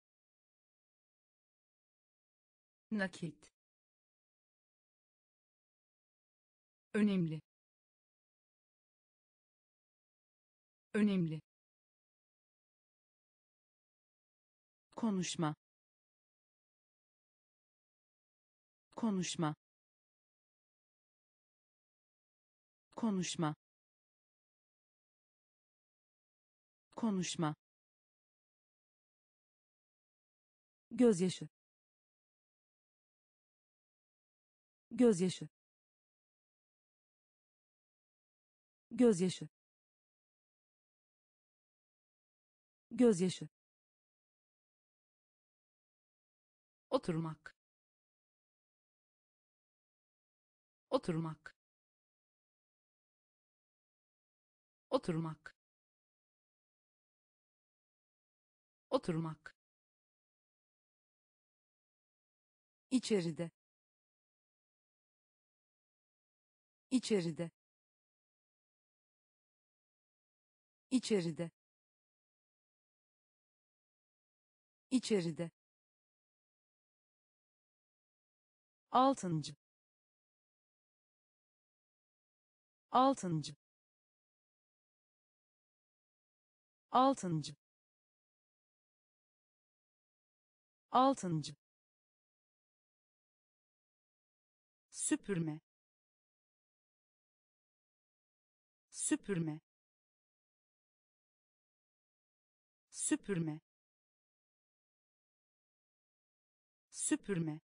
nakit, önemli, önemli, konuşma, konuşma, konuşma, konuşma, gözyaşı, gözyaşı, gözyaşı, gözyaşı, oturmak, oturmak, oturmak, oturmak, içeride, içeride, içeride, içeride, altıncı, altıncı, altıncı, altıncı, süpürme, süpürme, süpürme, süpürme,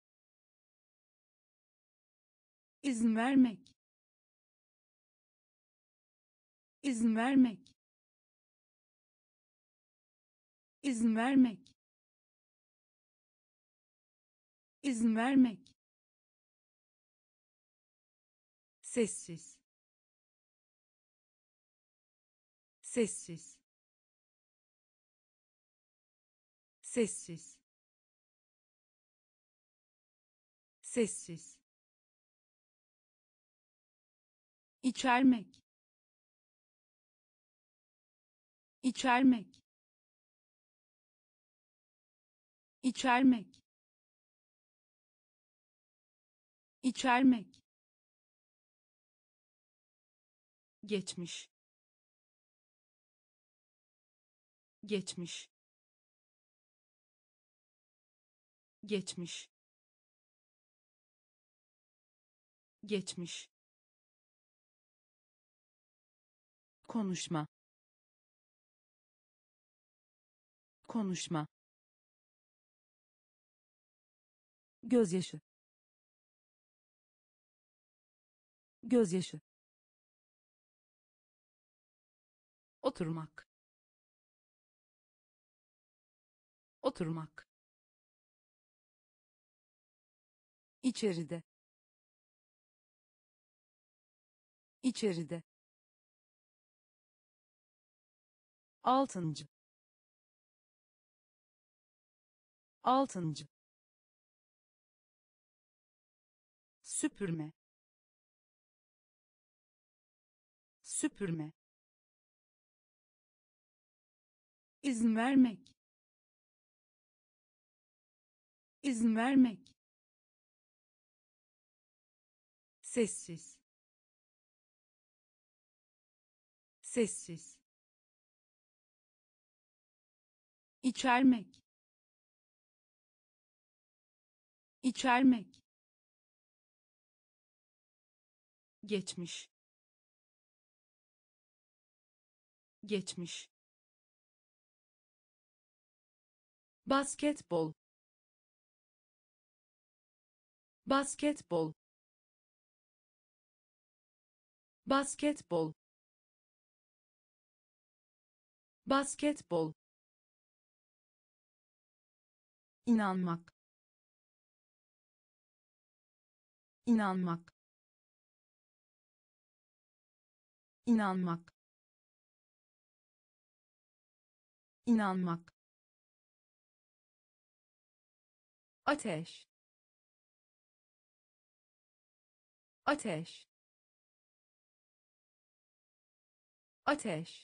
izin vermek, izin vermek, izin vermek, izin vermek, sessiz, sessiz, sessiz, sessiz, içermek, içermek, içermek, içermek, geçmiş, geçmiş, geçmiş, geçmiş, konuşma, konuşma, gözyaşı, gözyaşı, oturmak, oturmak, içeride, içeride, altıncı, altıncı, süpürme, süpürme, izin vermek, izin vermek, sessiz, sessiz, içermek, içermek, geçmiş, geçmiş, basketbol, basketbol, basketbol, basketbol, inanmak, inanmak, inanmak, inanmak, ateş, ateş, ateş,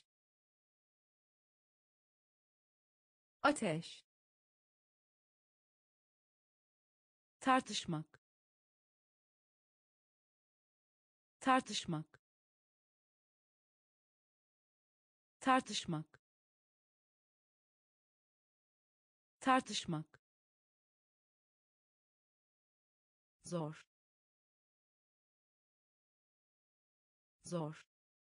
ateş, tartışmak, tartışmak, tartışmak, tartışmak, zor, zor,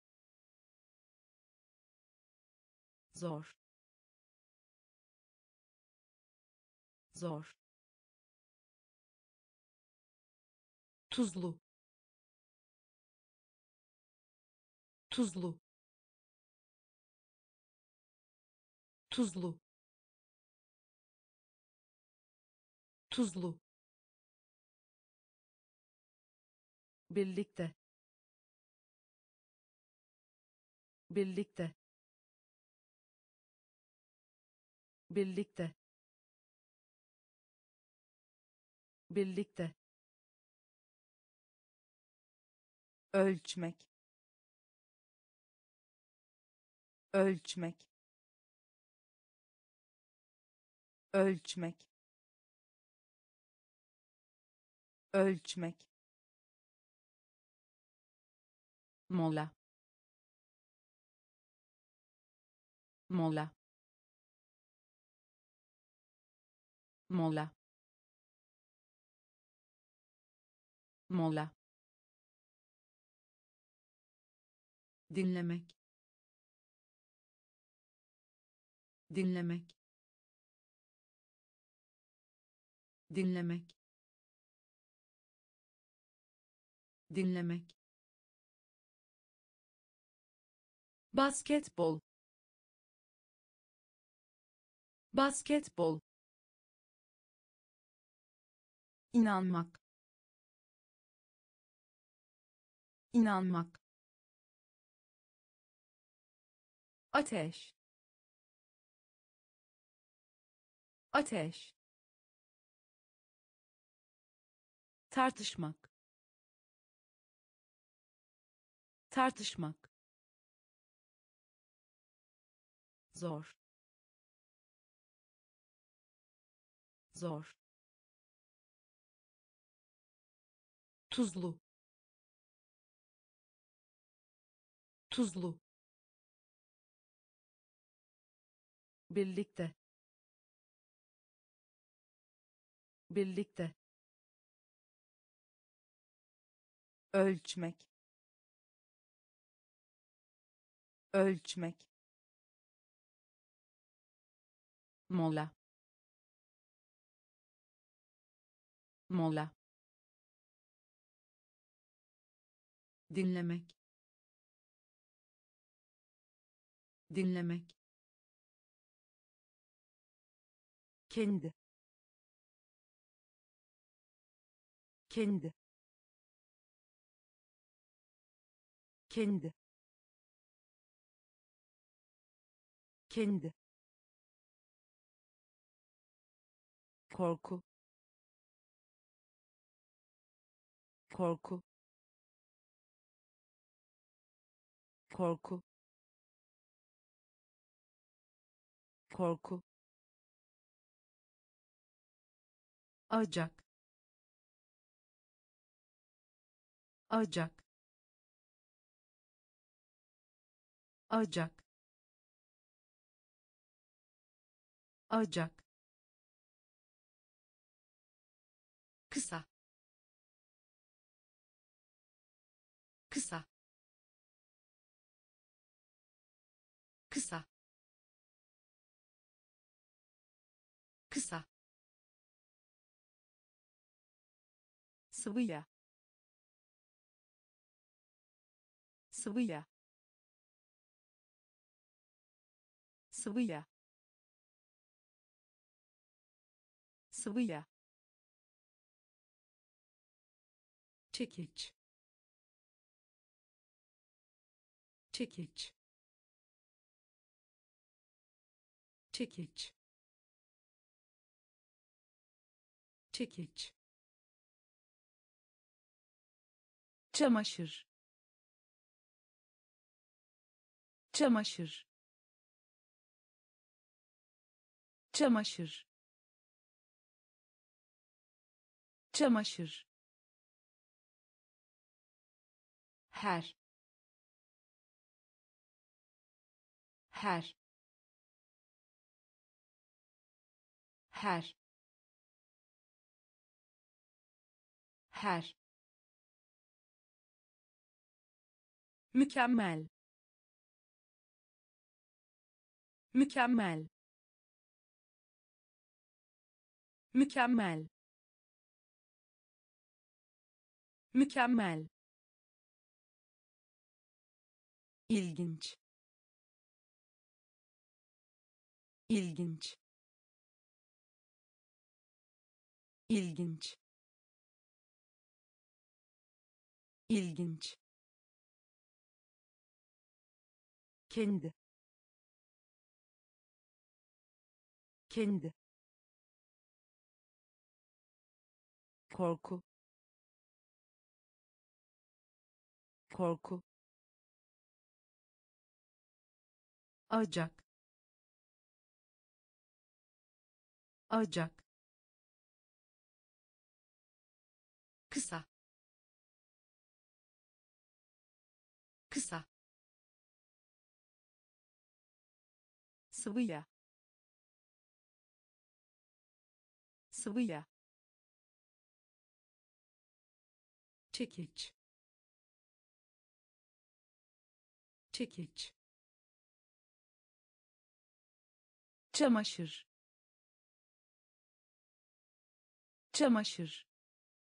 zor, zor, tuzlu, tuzlu, tuzlu, tuzlu, birlikte, birlikte, birlikte, birlikte, ölçmek, ölçmek, ölçmek, ölçmek, mola, mola, mola, mola, dinlemek, dinlemek, dinlemek, dinlemek, basketbol, basketbol, inanmak, inanmak, ateş, ateş, tartışmak, tartışmak, zor, zor, tuzlu, tuzlu, birlikte, birlikte, ölçmek, ölçmek, mola, mola, dinlemek, dinlemek, kendi, kendi, kendi, kendi, korku, korku, korku, korku, acak, acak, acak, acak, kısa, kısa, kısa, kısa, sıvı yağ, sıvı yağ, sıvı yağ, sıvı yağ, çekiç, çekiç, çekiç, çekiç, çamaşır, çamaşır, çamaşır, çamaşır, her, her, her, her, mükemmel, mükemmel, mükemmel, mükemmel, ilginç, ilginç, ilginç, ilginç, kendi, kendi, korku, korku, acak, acak, kısa, kısa, sıvı yağ, sıvı yağ, çekiç, çekiç, çamaşır, çamaşır,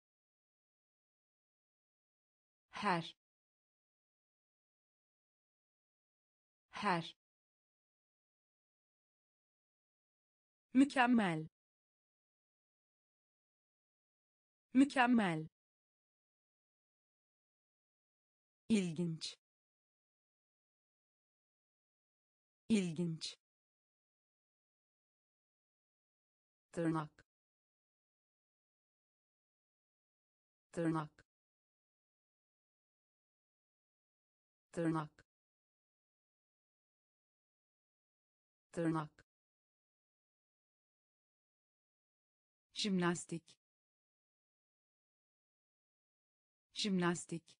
her, her, mükemmel, mükemmel, ilginç, ilginç, tırnak, tırnak, tırnak, tırnak, jimnastik, jimnastik,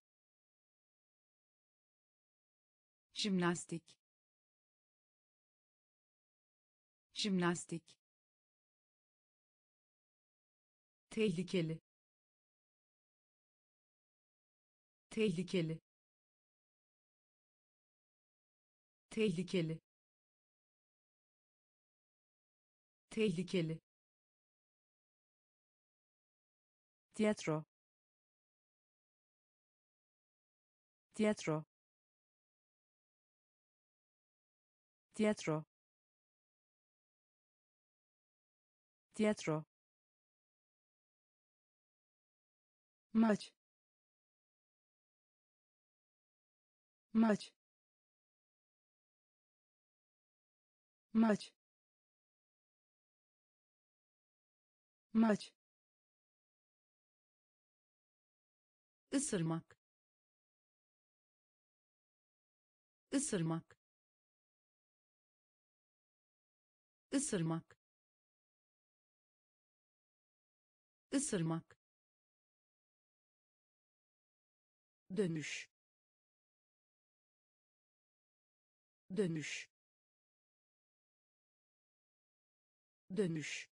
jimnastik, jimnastik, tehlikeli, tehlikeli, tehlikeli, tehlikeli, tiyatro, tiyatro, tiyatro, tiyatro, maç, maç, maç, maç, ısırmak, ısırmak, ısırmak, ısırmak, dönüş, dönüş, dönüş,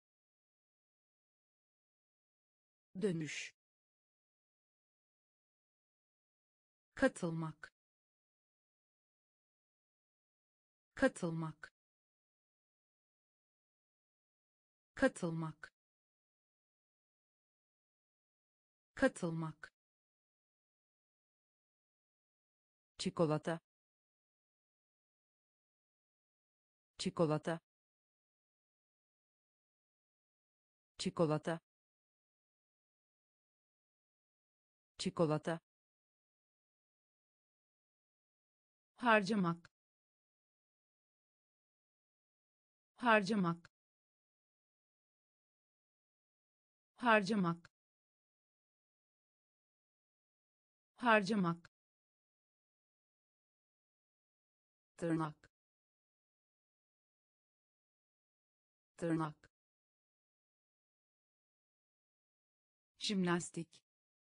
dönüş, katılmak, katılmak, katılmak, katılmak, çikolata, çikolata, çikolata, çikolata, harcamak, harcamak, harcamak, harcamak, tırnak, tırnak, jimnastik,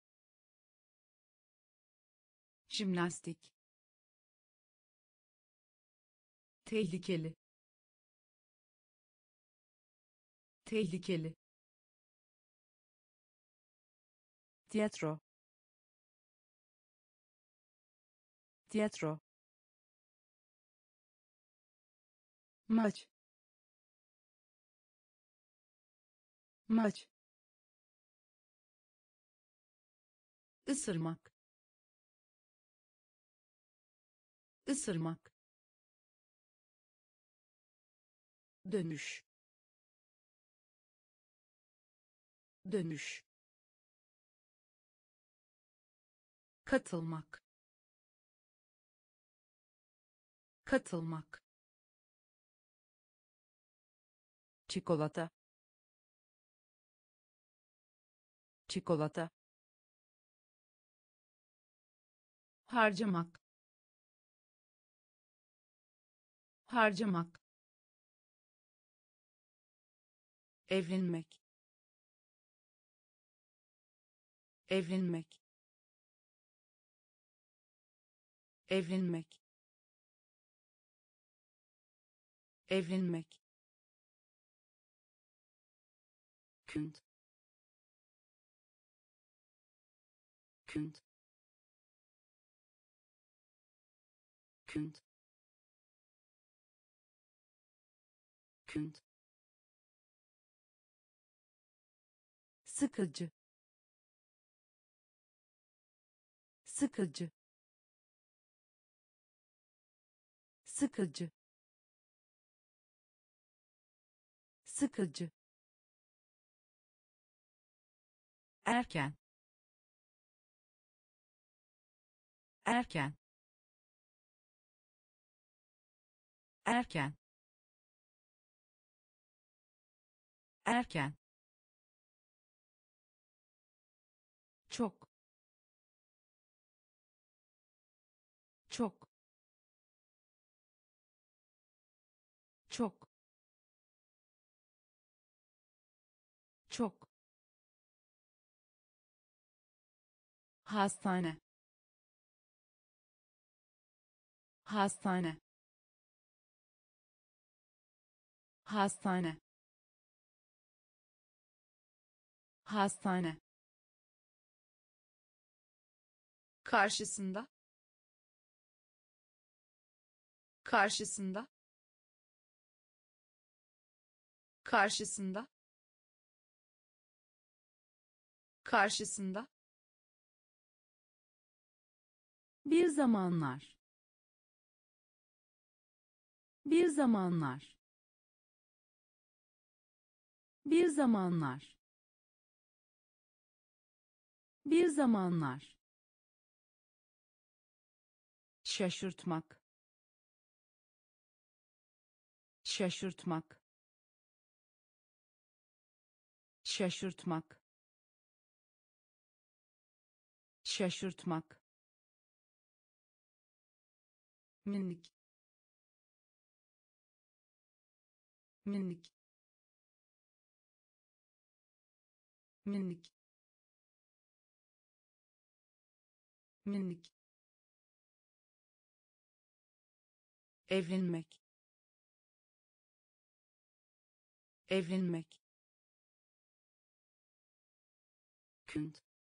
jimnastik, tehlikeli, tehlikeli, tiyatro, tiyatro, maç, maç, ısırmak, ısırmak, dönüş, dönüş, katılmak, katılmak, çikolata, çikolata, harcamak, harcamak, evlenmek, evlenmek, evlenmek, evlenmek, künd, künd, künd, künd, sıkıcı, sıkıcı, sıkıcı, sıkıcı, erken, erken, erken, erken, çok, çok, çok, çok, hastane, hastane, hastane, hastane, karşısında, karşısında, karşısında, karşısında, bir zamanlar, bir zamanlar, bir zamanlar, bir zamanlar, şaşırtmak, şaşırtmak, şaşırtmak, şaşırtmak, minik, minik, minik, minik, evlenmek, evlenmek, künd,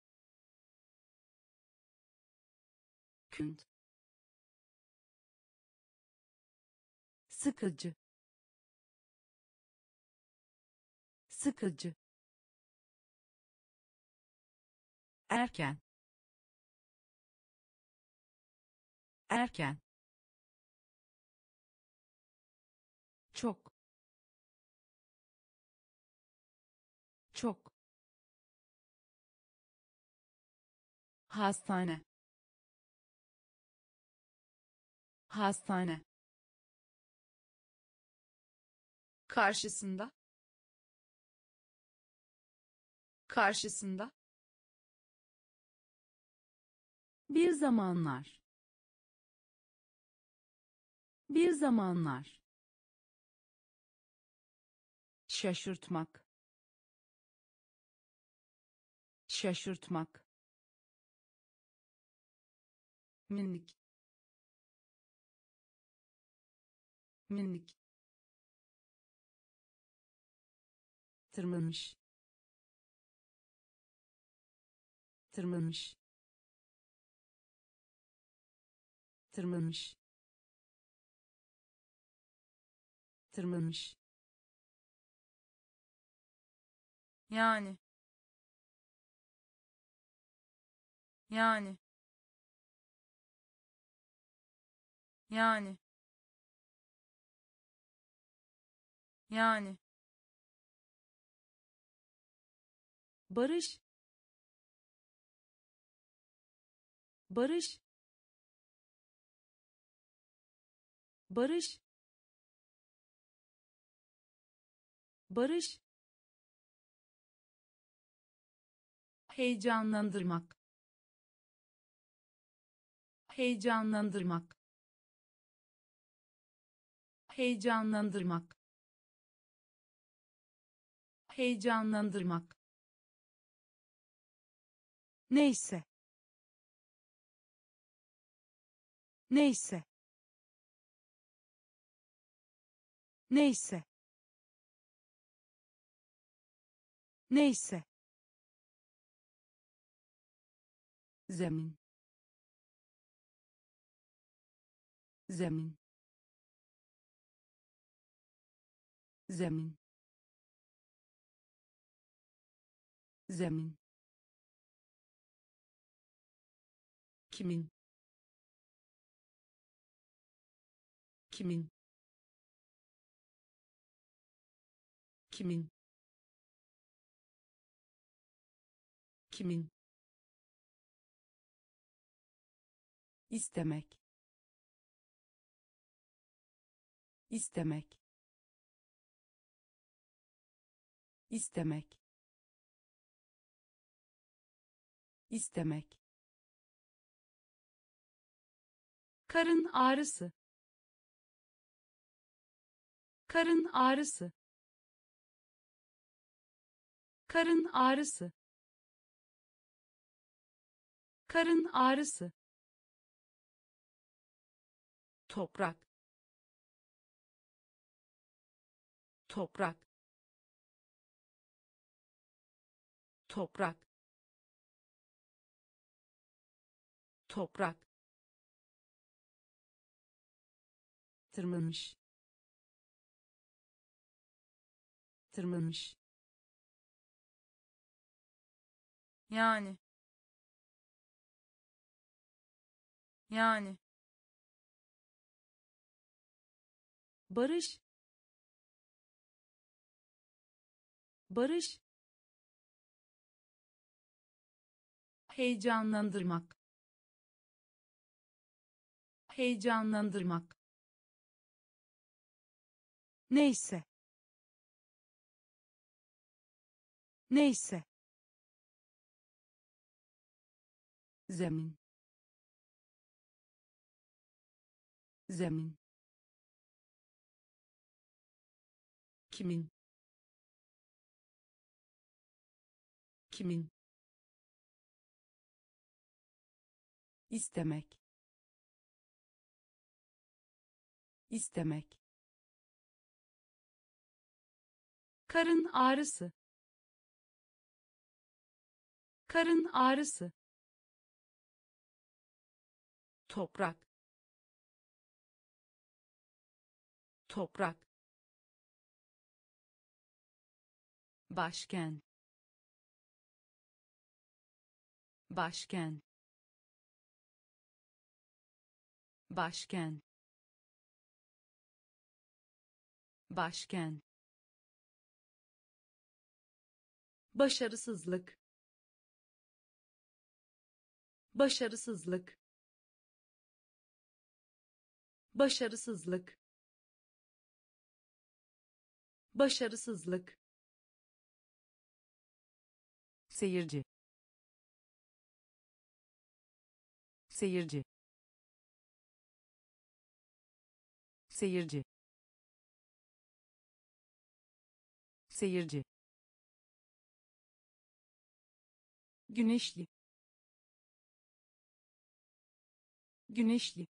künd, sıkıcı, sıkıcı, erken, erken, çok, çok, hastane, hastane, karşısında, karşısında, bir zamanlar, bir zamanlar, şaşırtmak, şaşırtmak, minik, minik, tırmanmış, tırmanmış, tırmanmış, tırmanmış, yani, yani, yani, yani, barış, barış, barış, barış, heyecanlandırmak, heyecanlandırmak, heyecanlandırmak, heyecanlandırmak, neyse, neyse, neyse, neyse, zemin, zemin, zemin, zemin, kimin, kimin, kimin, kimin, istemek, istemek, istemek, istemek, karın ağrısı, karın ağrısı, karın ağrısı, karın ağrısı, toprak, toprak, toprak, toprak, tırmanmış, tırmanmış, yani, yani, barış, barış, heyecanlandırmak, heyecanlandırmak, neyse, neyse, zemin, zemin, kimin, kimin, istemek, istemek, karın ağrısı, karın ağrısı, toprak, toprak, başkent, başkent, başkent, başkent, başarısızlık, başarısızlık, başarısızlık, başarısızlık, seyirci, seyirci, seyirci, seyirci, güneşli, güneşli,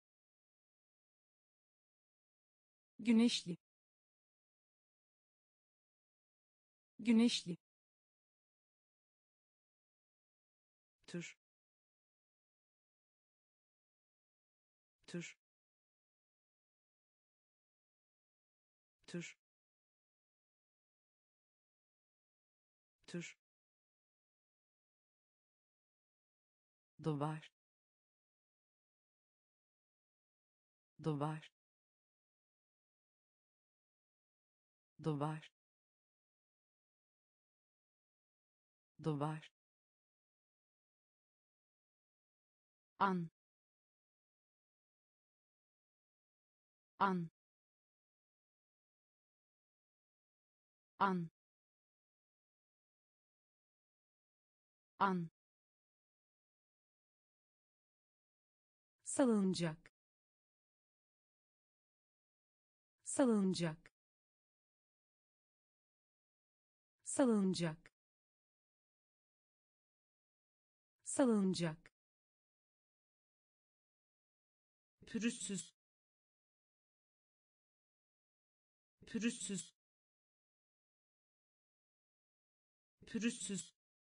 güneşli, güneşli, tür, tür, tür, tür, duvar, duvar, duvar, duvar, an, an, an, an, salınacak, salınacak, salınacak, salınacak, pürüzsüz, pürüzsüz, pürüzsüz,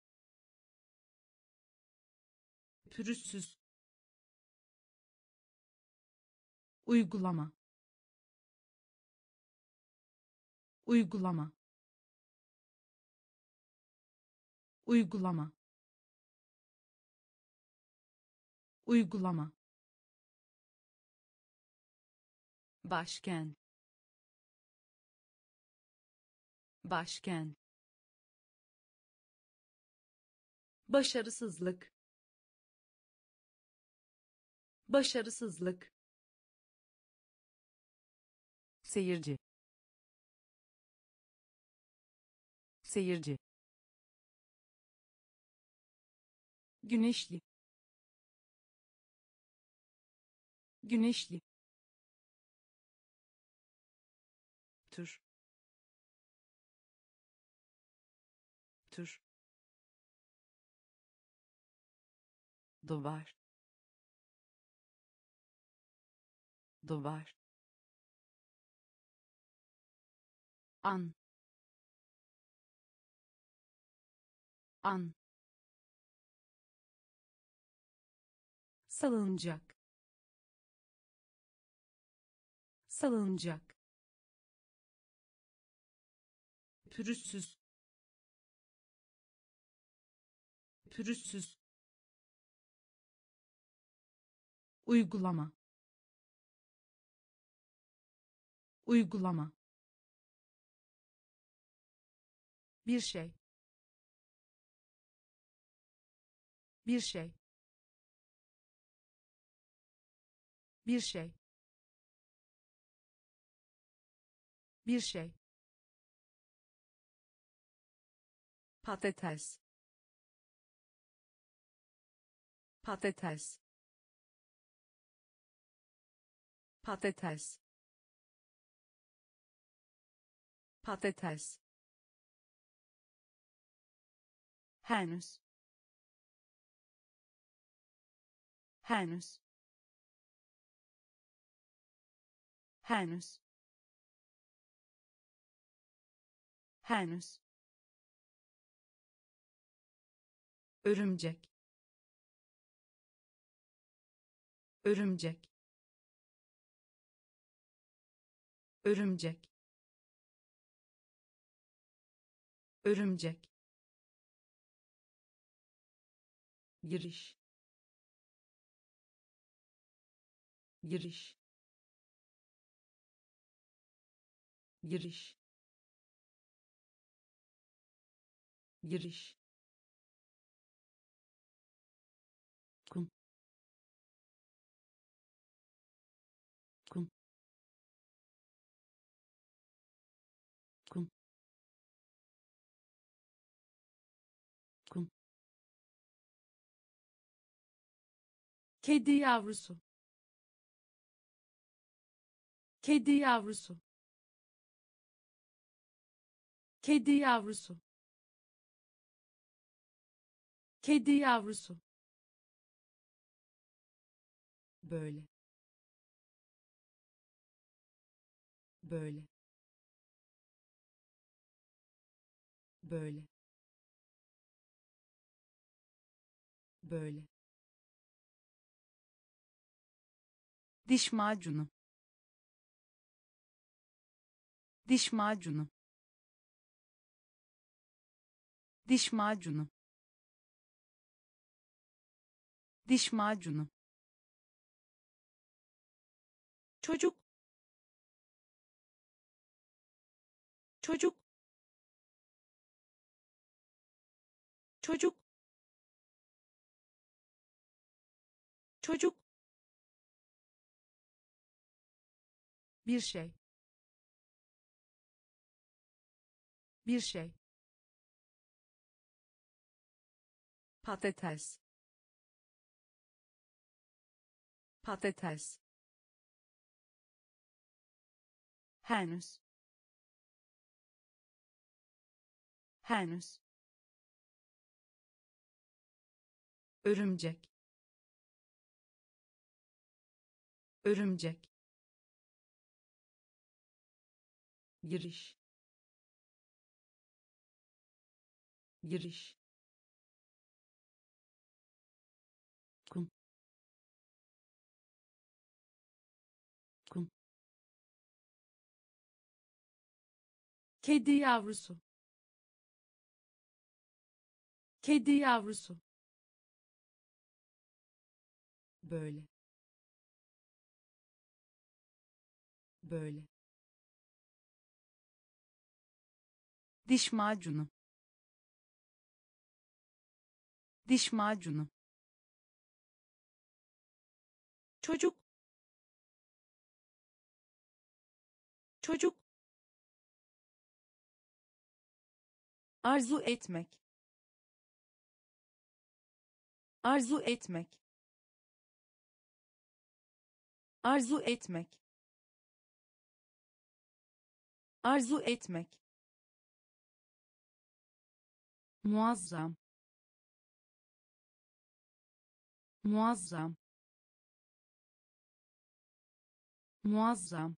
pürüzsüz, uygulama, uygulama, uygulama, uygulama, başkent, başkent, başarısızlık, başarısızlık, seyirci, seyirci, güneşli, güneşli, tür, tür, duvar, duvar, an, an, salınacak, salınacak, pürüzsüz, pürüzsüz, uygulama, uygulama, bir şey, bir şey, bir şey, bir şey, patates, patates, patates, patates, henüz, henüz, henüz, henüz, örümcek, örümcek, örümcek, örümcek, giriş, giriş, giriş, giriş, kum, kum, kum, kum, kedi yavrusu, kedi yavrusu, kedi yavrusu, kedi yavrusu, böyle, böyle, böyle, böyle, diş macunu, diş macunu, diş macunu, diş macunu, çocuk, çocuk, çocuk, çocuk, bir şey, bir şey, patates, patates, henüz, henüz, örümcek, örümcek, giriş, giriş, kum, kum, kedi yavrusu, kedi yavrusu, böyle, böyle, diş macunu, diş macunu, çocuk, çocuk, arzu etmek, arzu etmek, arzu etmek, arzu etmek, muazzam, muazzam, muazzam,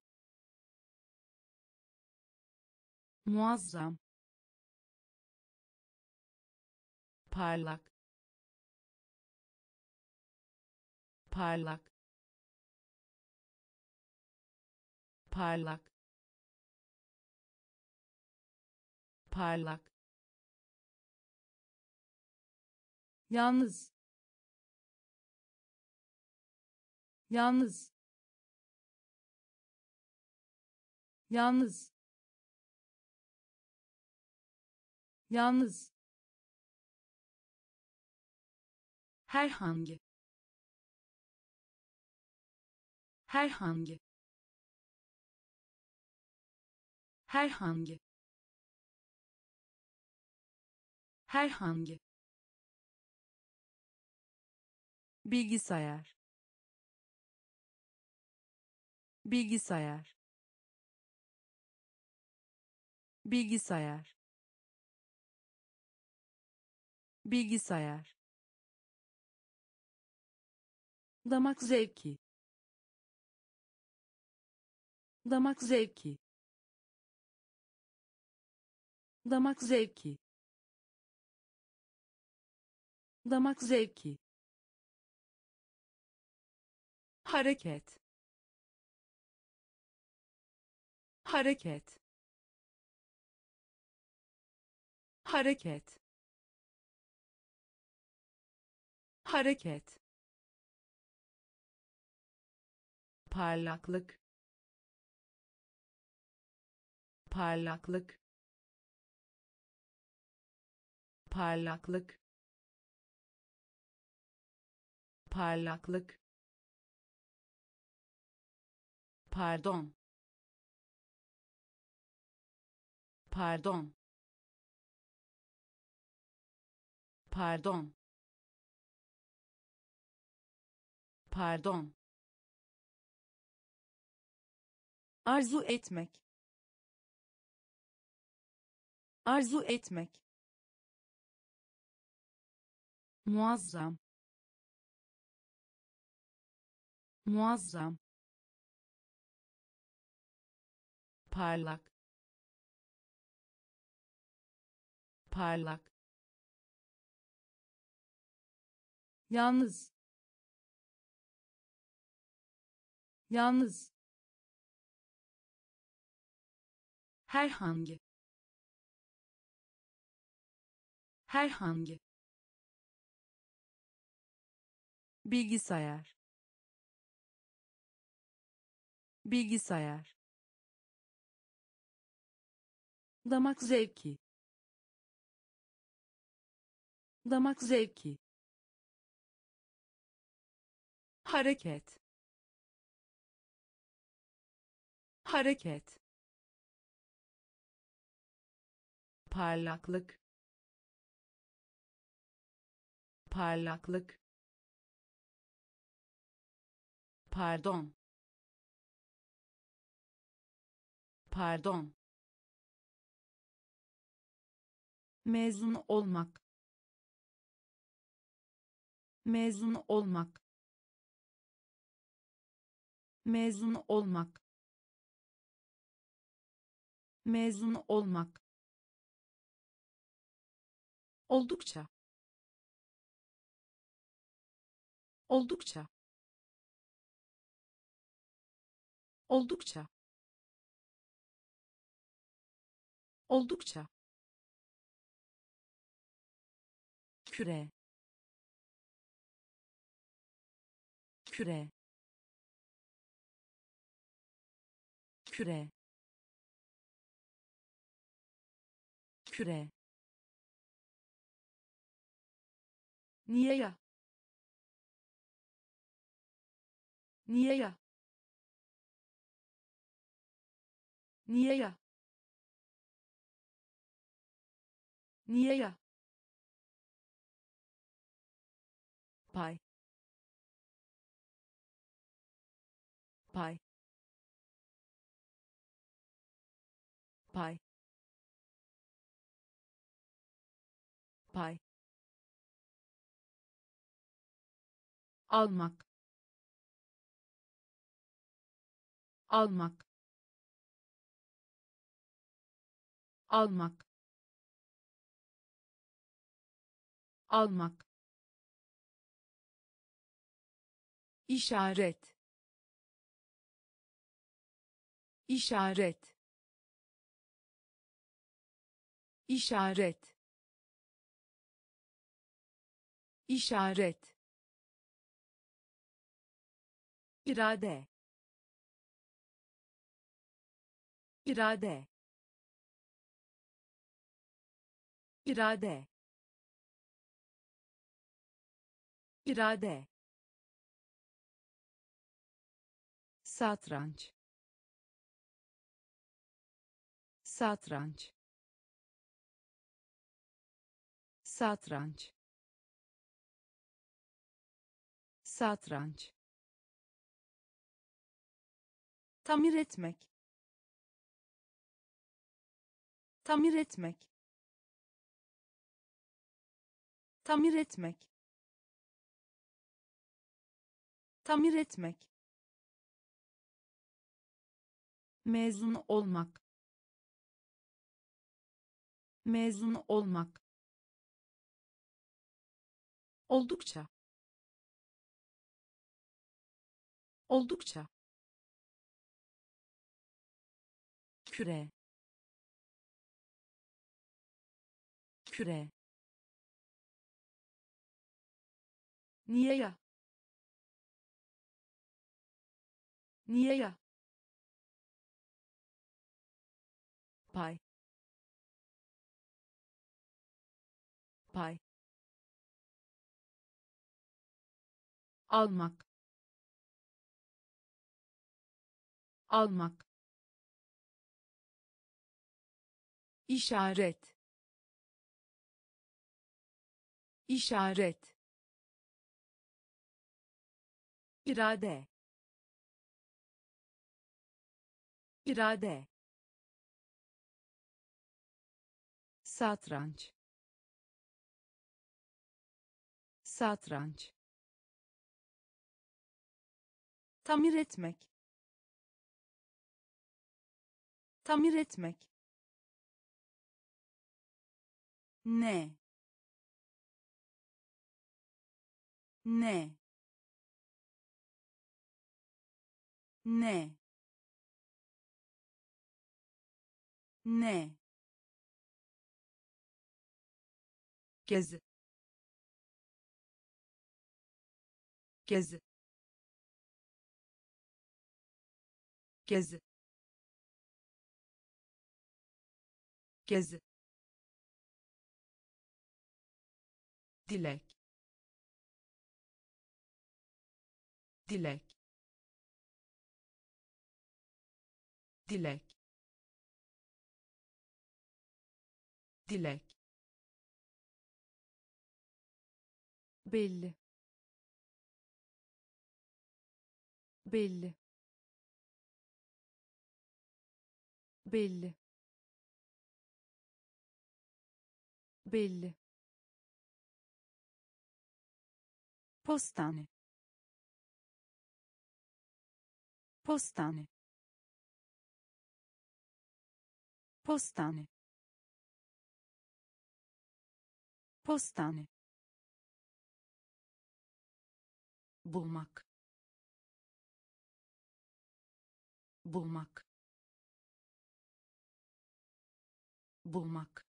muazzam, parlak, parlak, parlak, parlak, yalnız, yalnız, yalnız, yalnız, herhangi, herhangi, herhangi, herhangi, bilgisayar, bilgisayar, bilgisayar, bilgisayar, damak zevki, damak zevki, damak zevki, damak zevki, hareket, hareket, hareket, hareket, parlaklık, parlaklık, parlaklık, parlaklık, pardon, pardon, pardon, pardon, arzu etmek, arzu etmek, muazzam, muazzam, parlak, parlak, yalnız, yalnız, herhangi, herhangi, bilgisayar, bilgisayar, damak zevki, damak zevki, hareket, hareket, parlaklık, parlaklık, pardon, pardon, mezun olmak, mezun olmak, mezun olmak, mezun olmak, oldukça, oldukça, oldukça, oldukça, küre, küre, küre, küre, niye ya, niye ya, niye ya, niye ya, pay, pay, pay, pay, almak, almak, almak, almak, işaret, işaret, işaret, işaret, irade, irade, irade, irade, satranç, satranç, satranç, satranç, tamir etmek, tamir etmek, tamir etmek, tamir etmek, mezun olmak, mezun olmak, oldukça, oldukça, küre, küre, niye ya, niye ya, pay, pay, almak, almak, işaret, işaret, irade, irade, satranç, satranç, tamir etmek, tamir etmek, ne, ne, ne, ne, gezi, gezi, gezi, gezi, dilek, dilek, dilek, dilek, belli, belli, belli, belli, postane, postane, postane, postane, bulmak, bulmak, bulmak,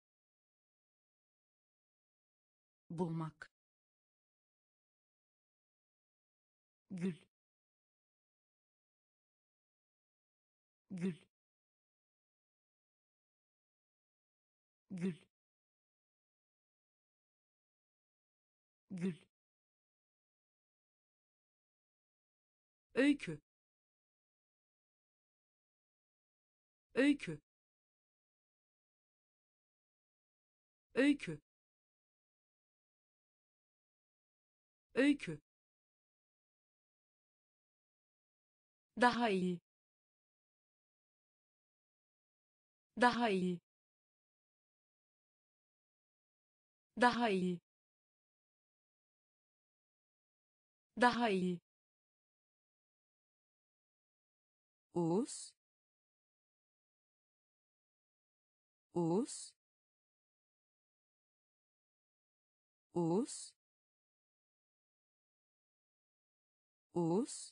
bulmak, gül, gül, gül, gül, öykü, öykü, öykü, öykü, daha iyi, daha iyi, daha iyi, daha iyi, uz, uz, uz, uz,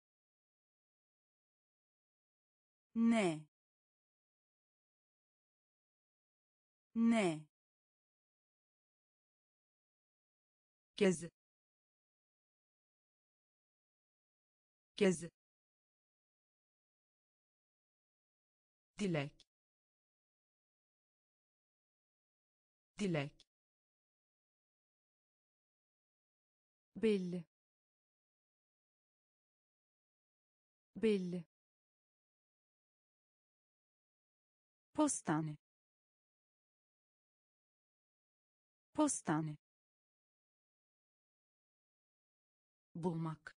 ne, ne, gezi, gezi, dilek, dilek, belli, belli, postane, postane, bulmak,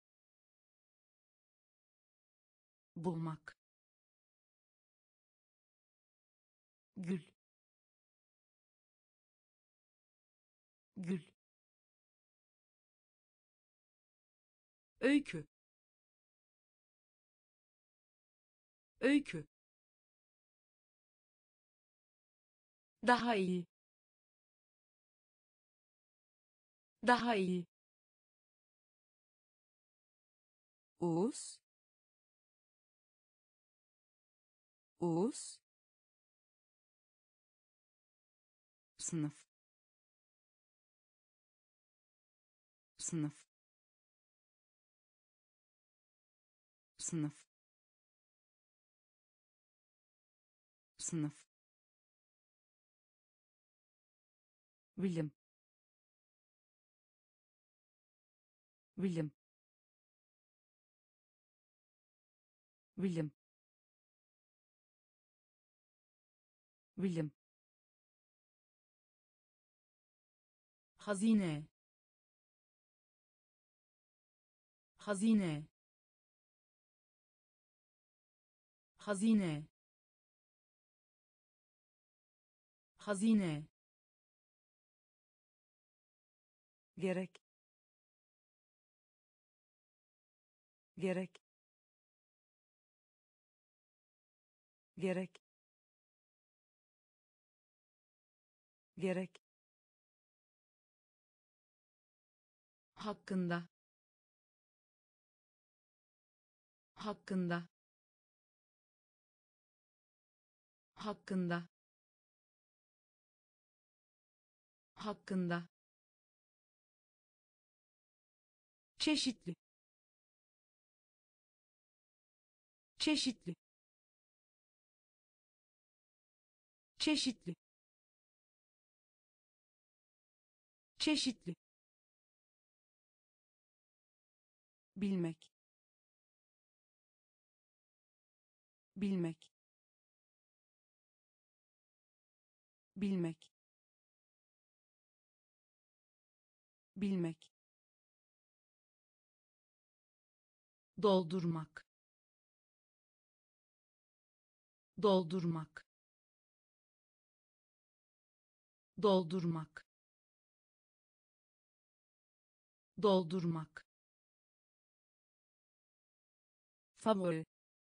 bulmak, gül, gül, öykü, öykü, daha iyi, daha iyi, uz, uz, sınıf sınıf sınıf sınıf bilim bilim bilim bilim hazine hazine hazine hazine gerek gerek gerek gerek hakkında hakkında hakkında hakkında çeşitli çeşitli çeşitli çeşitli bilmek bilmek bilmek bilmek doldurmak doldurmak doldurmak doldurmak favori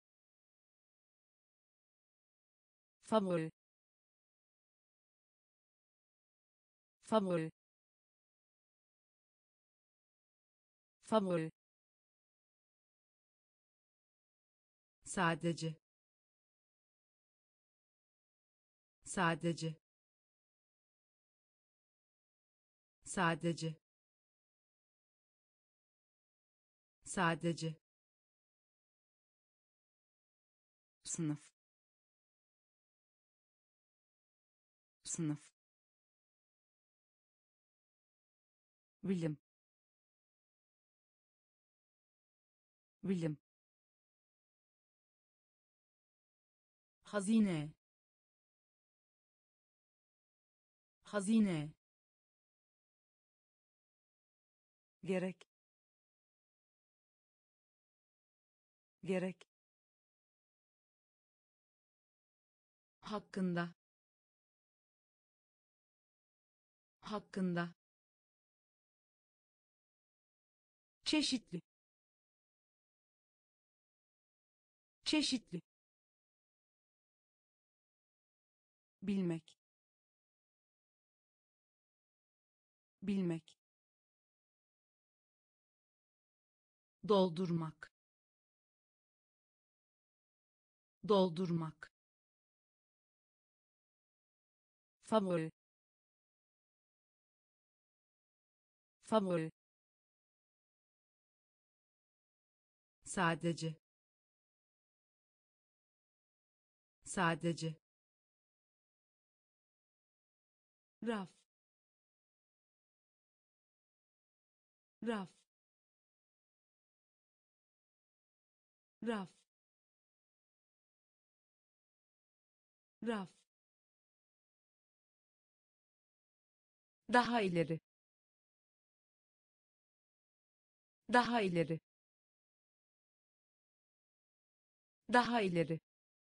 favori favori favori sadece sadece sadece sadece sınıf sınıf bilim bilim hazine hazine gerek gerek hakkında hakkında çeşitli çeşitli bilmek bilmek doldurmak doldurmak favori favori sadece sadece raf raf raf raf daha ileri daha ileri daha ileri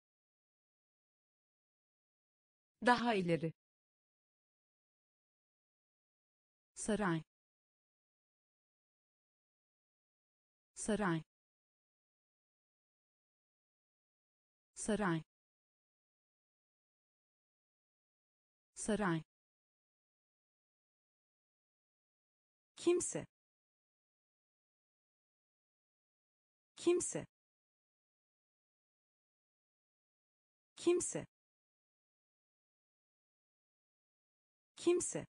daha ileri saray saray saray saray kimse kimse kimse Kimse.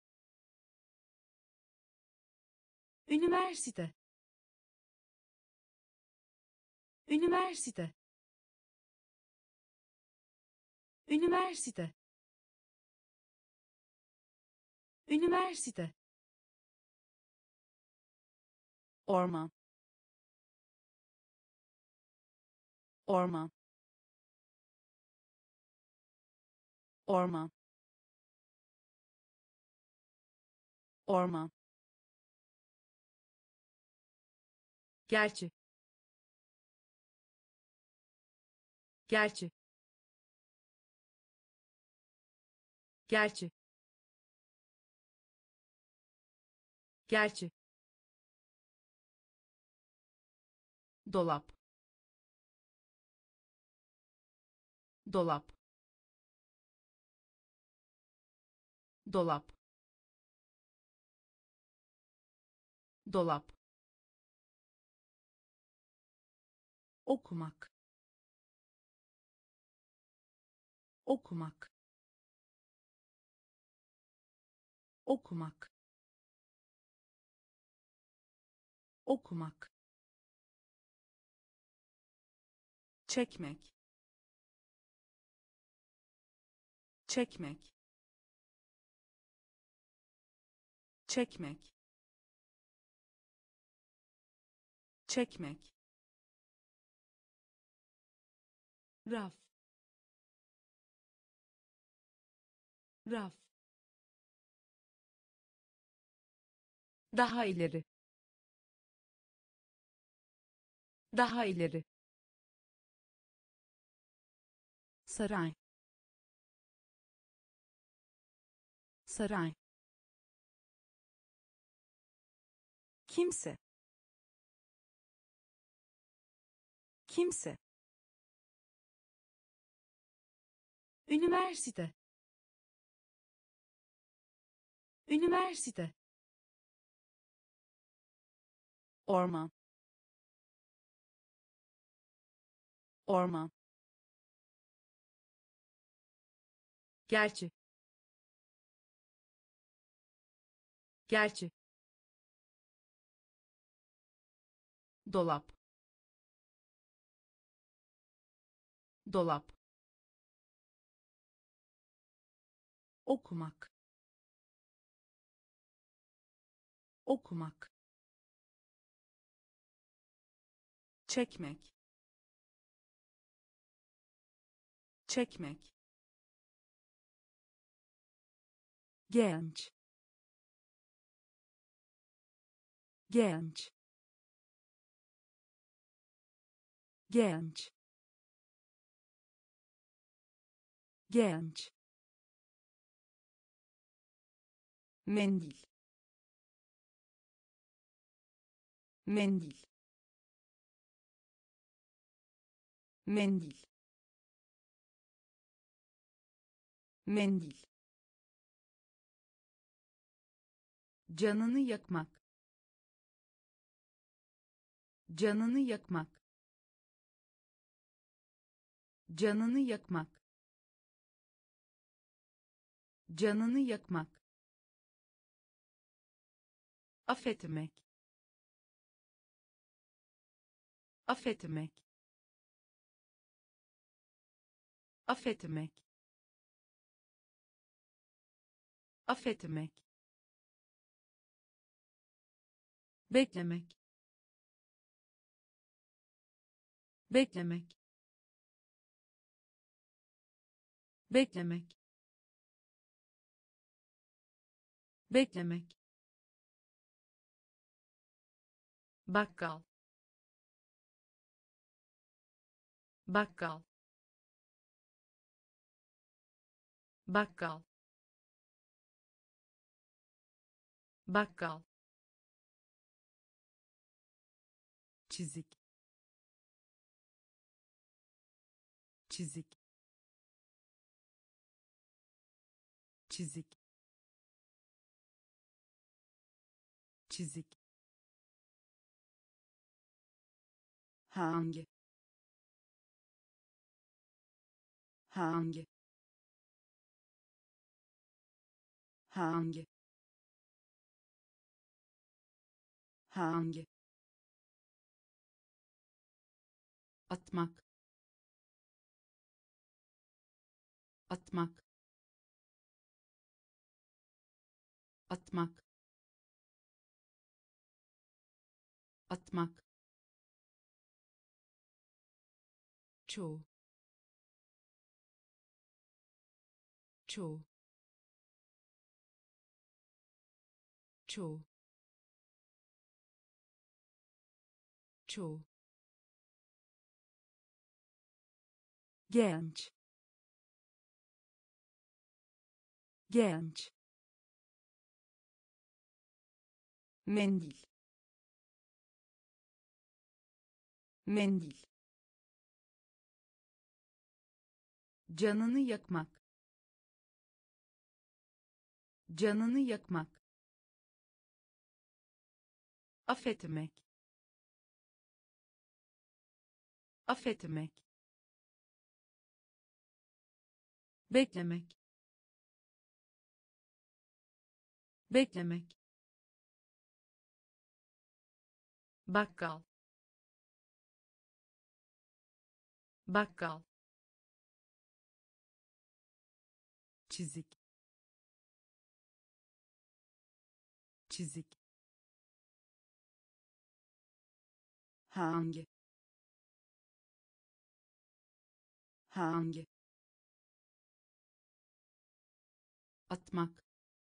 Üniversite. Üniversite. Üniversite. Üniversite. Orman. Orman. Orman. Orman. Gerçi. Gerçi. Gerçi. Gerçi. Dolap. Dolap. Dolap. Dolap. Okumak. Okumak. Okumak. Okumak. Çekmek. Çekmek. Çekmek. Çekmek. Raf. Raf. Daha ileri. Daha ileri. Saray. Saray. Kimse. Kimse. Üniversite. Üniversite. Orman. Orman. Gerçi. Gerçi. Dolap. Dolap. Okumak. Okumak. Çekmek. Çekmek. Genç. Genç. Genç. Genç. Mendil. Mendil. Mendil. Mendil. Canını yakmak. Canını yakmak. Canını yakmak. Canını yakmak. Affetmek. Affetmek. Affetmek. Affetmek. Beklemek. Beklemek. Beklemek. Beklemek. Bakkal. Bakkal. Bakkal. Bakkal. Çizik. Çizik. Çizik. Çizik. Hangi? Hangi? hangi hangi atmak atmak atmak atmak çoğu çoğu çoğu çoğu genç genç mendil mendil canını yakmak canını yakmak affetmek affetmek beklemek beklemek bakkal bakkal çizik çizik hangi hangi atmak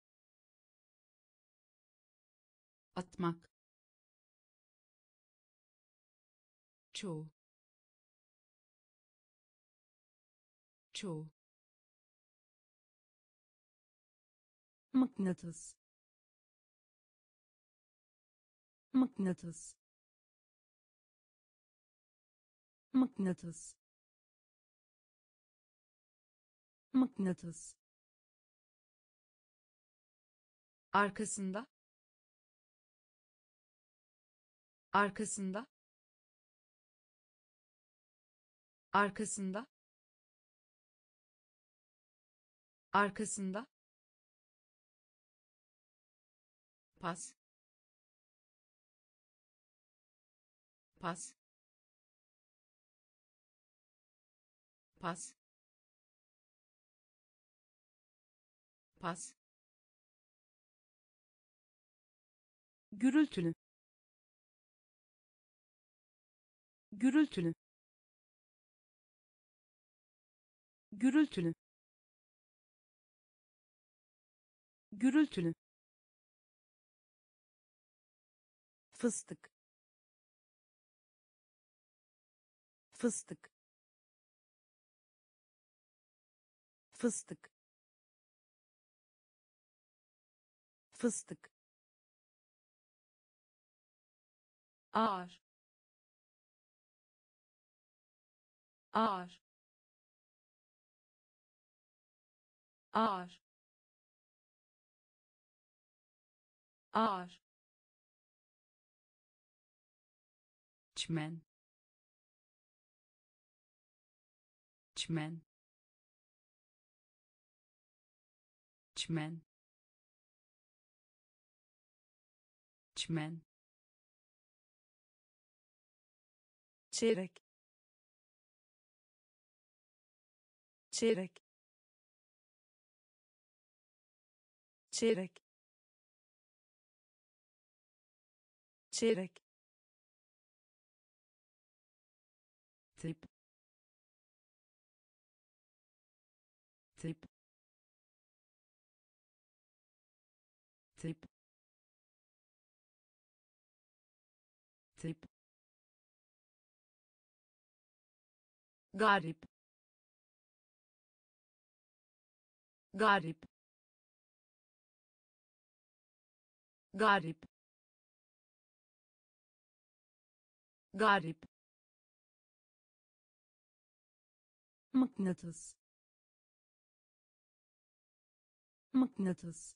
atmak çoğu çoğu mıknatıs mıknatıs mıknatıs mıknatıs arkasında arkasında arkasında arkasında pas pas pas pas gürültülü gürültülü gürültülü gürültülü fıstık fıstık fıstık fıstık ağır ağır ağır ağır çimen çimen çimen çimen çeyrek çeyrek çeyrek çeyrek tip tip tip tip garip garip garip garip mıknatıs mıknatıs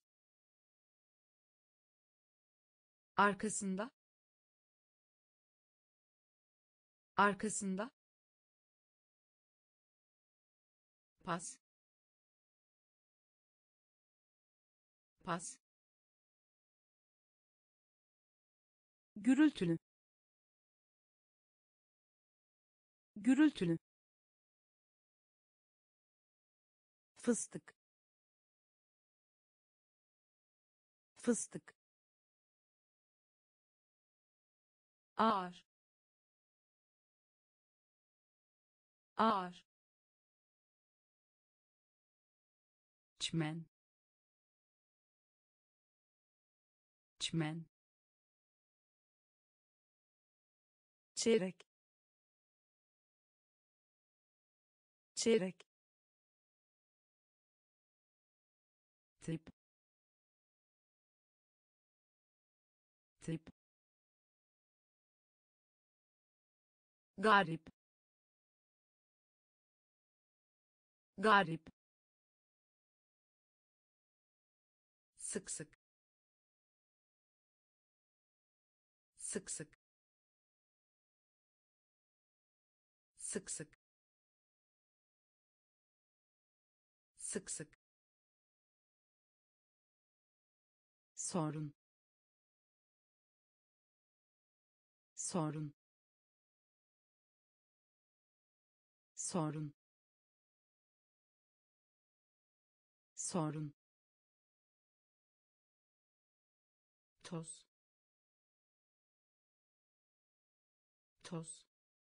arkasında arkasında pas pas, gürültülü, gürültülü, fıstık, fıstık, ağır, ağır, çimen, çimen, çeyrek, çeyrek, tip, tip, garip, garip, sık sık, sık sık, sık sık, sık sık, sorun, sorun, sorun, sorun, toz, toz,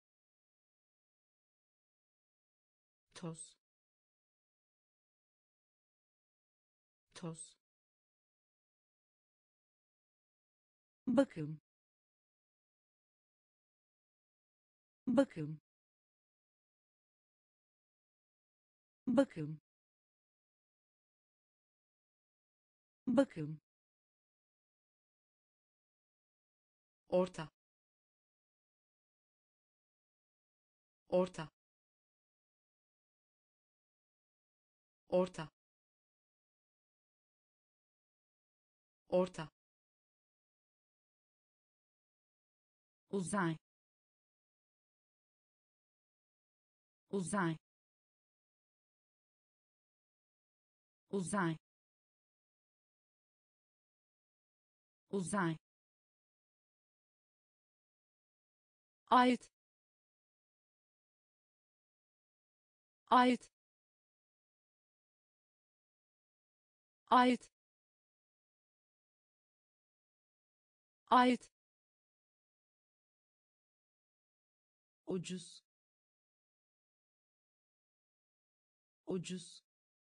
toz, toz, bakım, bakım, bakım, bakım, orta, orta, orta, orta, uzay, uzay, uzay, uzay, ait, ait, ait, ait, ucuz, ucuz,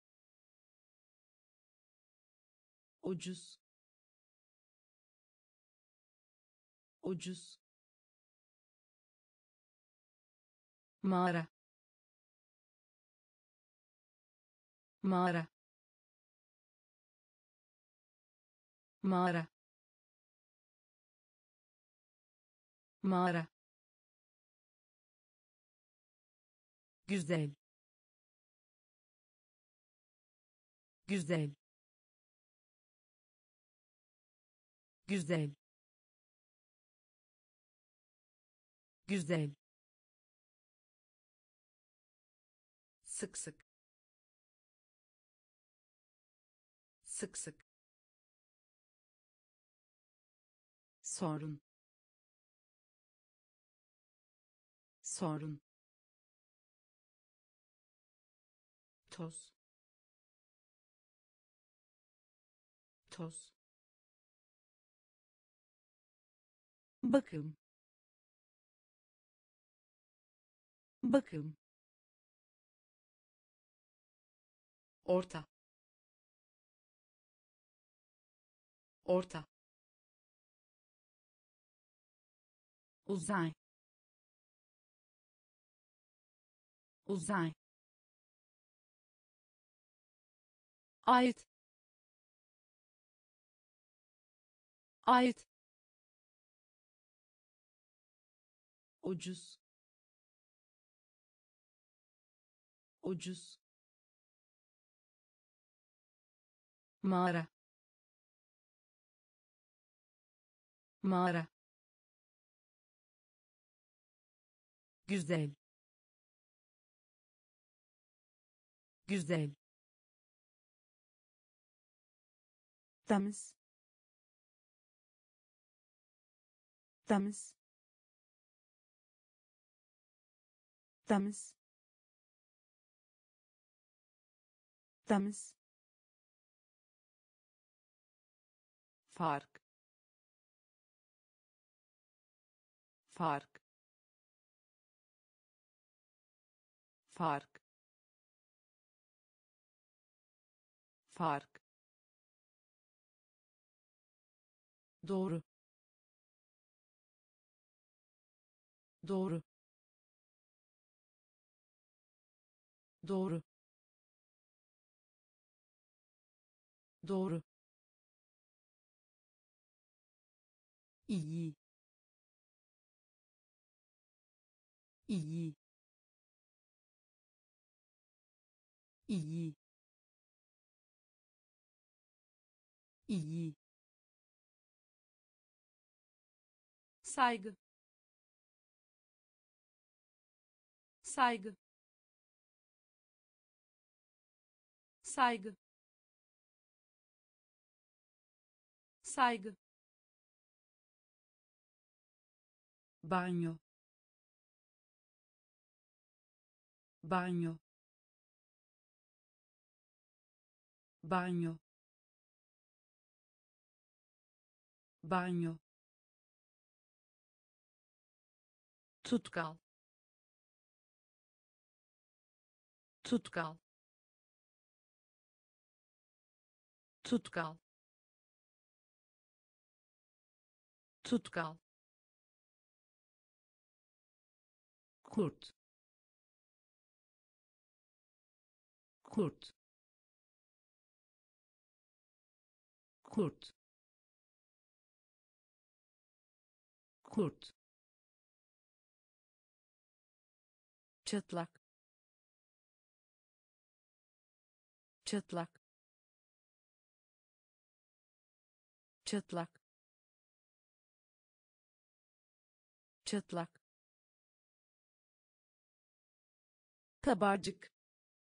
ucuz, ucuz, mağara, mağara, mağara, mağara, güzel, güzel, güzel, güzel, sık sık, sık sık, sorun, sorun, toz, toz, bakım, bakım, orta, orta, uzay, uzay, ait, ait, ucuz, ucuz, mağara, mağara, güzel, güzel, temiz, temiz, temiz, temiz, fark, fark, fark, fark, doğru, doğru, doğru, doğru, iyi, iyi, iyi, iyi, saygı, saygı, saygı, saygı, banyo, banyo, banyo, banyo, tutkal, tutkal, tutkal, tutkal, kurt, kurt, kurt, kurt, çıtlak, çıtlak, çıtlak, çıtlak, kabarcık,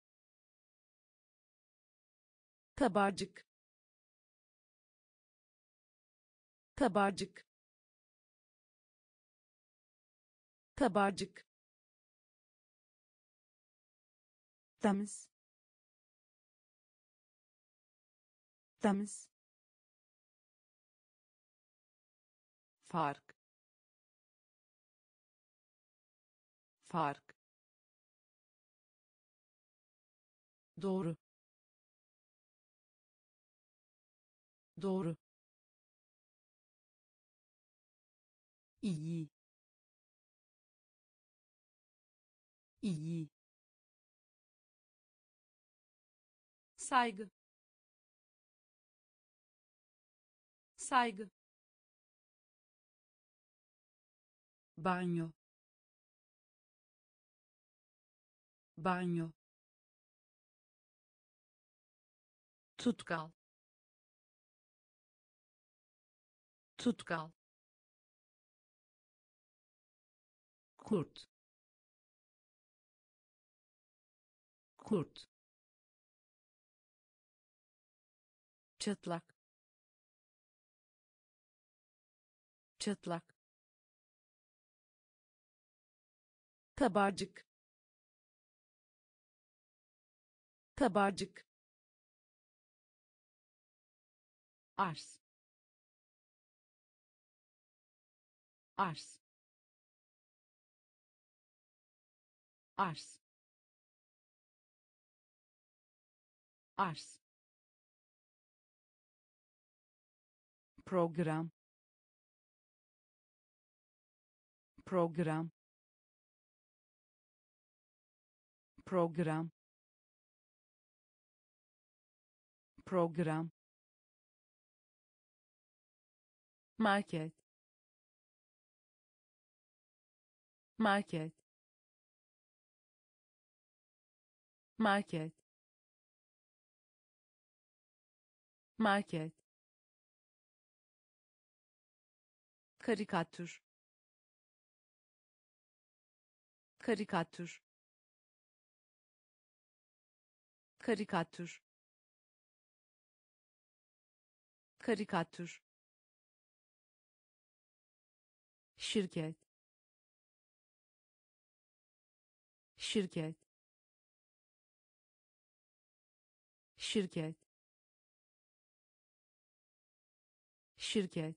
kabarcık, kabarcık, kabarcık, temiz, temiz, fark, fark, doğru, doğru, iyi, iyi, saygı, saygı, banyo, banyo, tutkal, tutkal, kurt, kurt, çıtlak, çıtlak, kabarcık, kabarcık, arz, arz, arz, arz, program, program, program, program, market, market, market, market, karikatür, karikatür, karikatür, karikatür, şirket, şirket, şirket, şirket,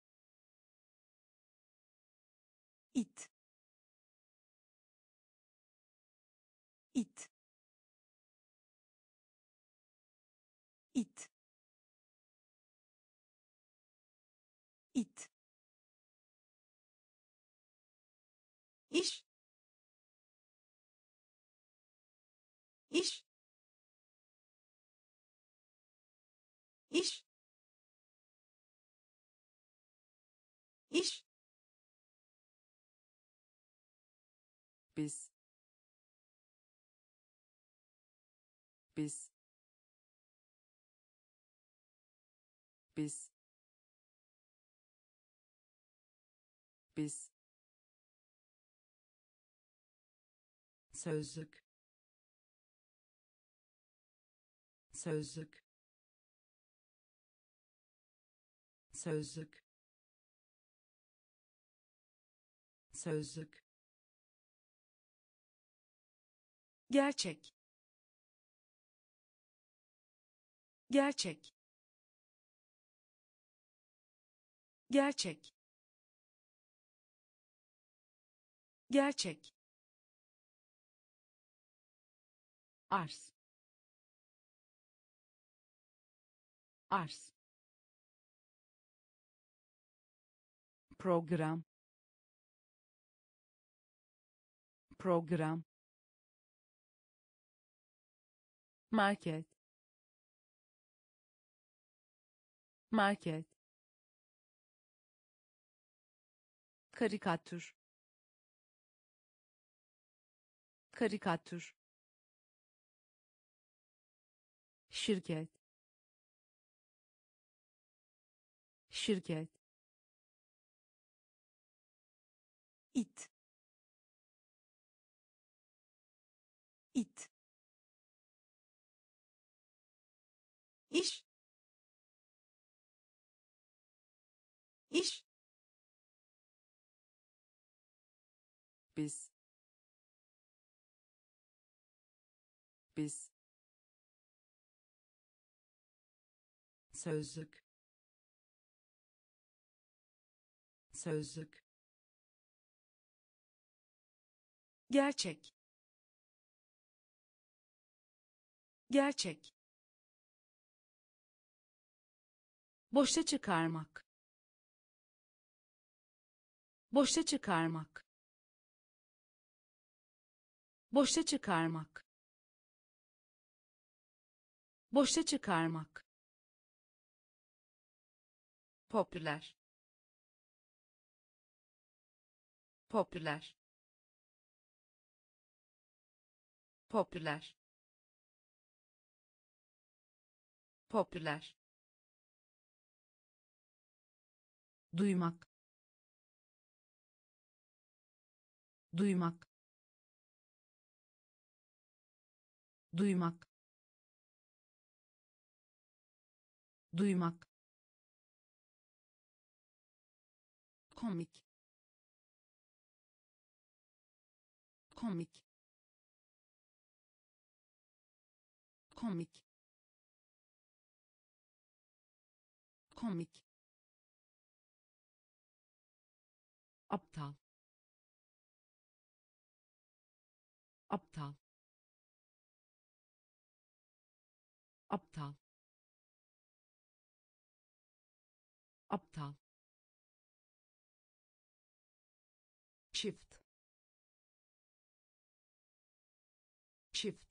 it, it, it, it, iş, iş, iş, iş, biz, biz, biz, biz, sözlük, sözlük, sözlük, sözlük, gerçek, gerçek, gerçek, gerçek, arz, arz, program, program, market, market, karikatür, karikatür, şirket, şirket, it, it, iş, iş, biz, biz, sözlük, sözlük, gerçek, gerçek, boşa çıkarmak, boşa çıkarmak, boşa çıkarmak, boşa çıkarmak, popüler, popüler, popüler, popüler, duymak, duymak, duymak, duymak, komik, komik, komik, komik, aptal, aptal, aptal, aptal, çift, çift,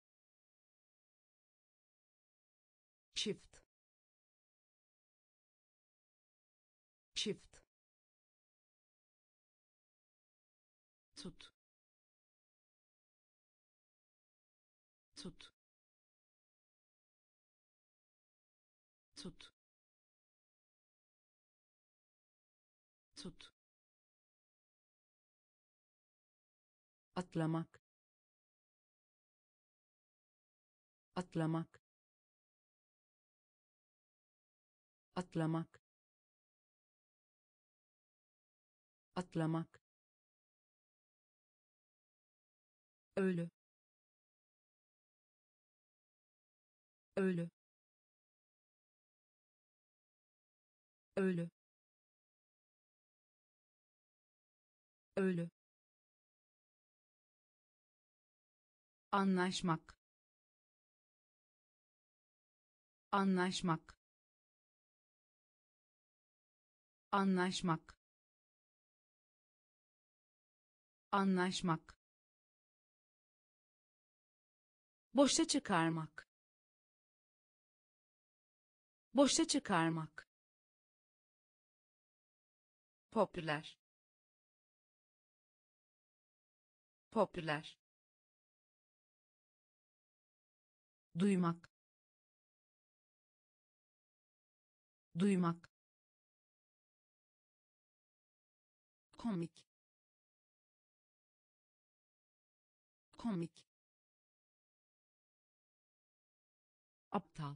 çift, çift, tut, tut, tut, tut, atlamak, atlamak, atlamak, atlamak, ölü, ölü, ölü, ölü, anlaşmak, anlaşmak, anlaşmak, anlaşmak, boşa çıkarmak, boşa çıkarmak, popüler, popüler, duymak, duymak, komik, komik, aptal,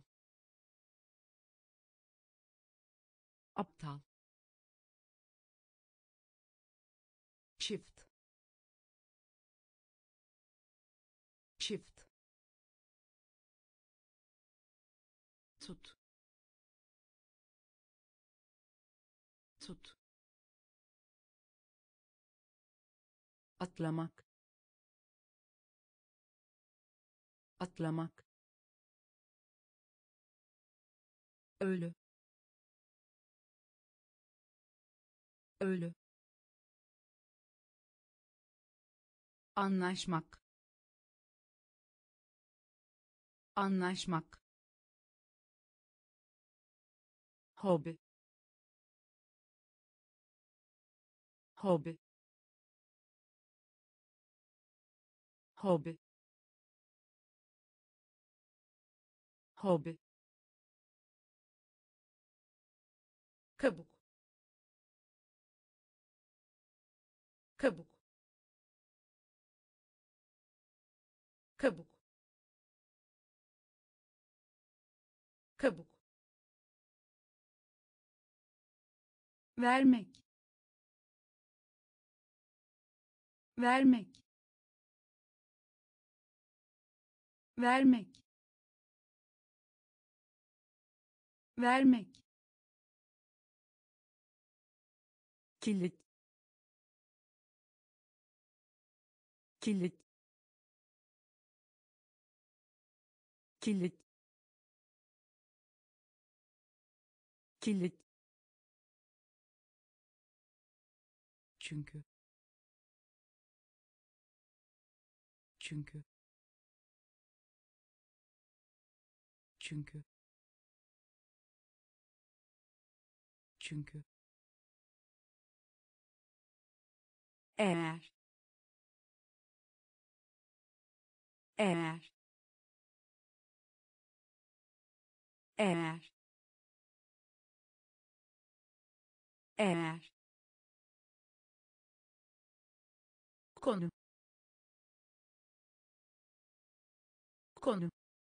aptal, çift, çift, tut, tut, atlamak, atlamak, ölü, ölü, anlaşmak, anlaşmak, hobi, hobi, hobi, hobi, kabuk, kabuk, kabuk, kabuk, vermek, vermek, vermek, vermek, kilit, kilit, kilit, kilit, çünkü, çünkü, çünkü, çünkü, eğer, eğer, eğer, eğer, konu, konu,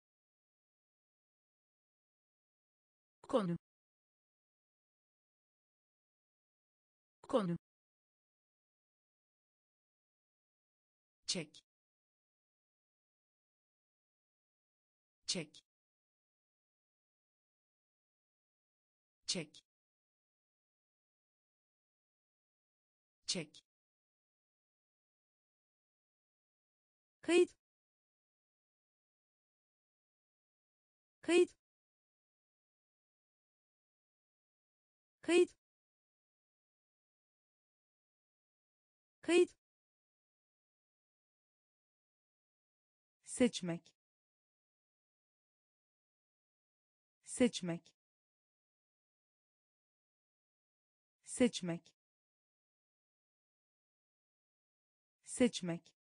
konu, konu, çek, çek, çek, çek, kayıt, kayıt, kayıt, kayıt, seçmek, seçmek, seçmek, seçmek,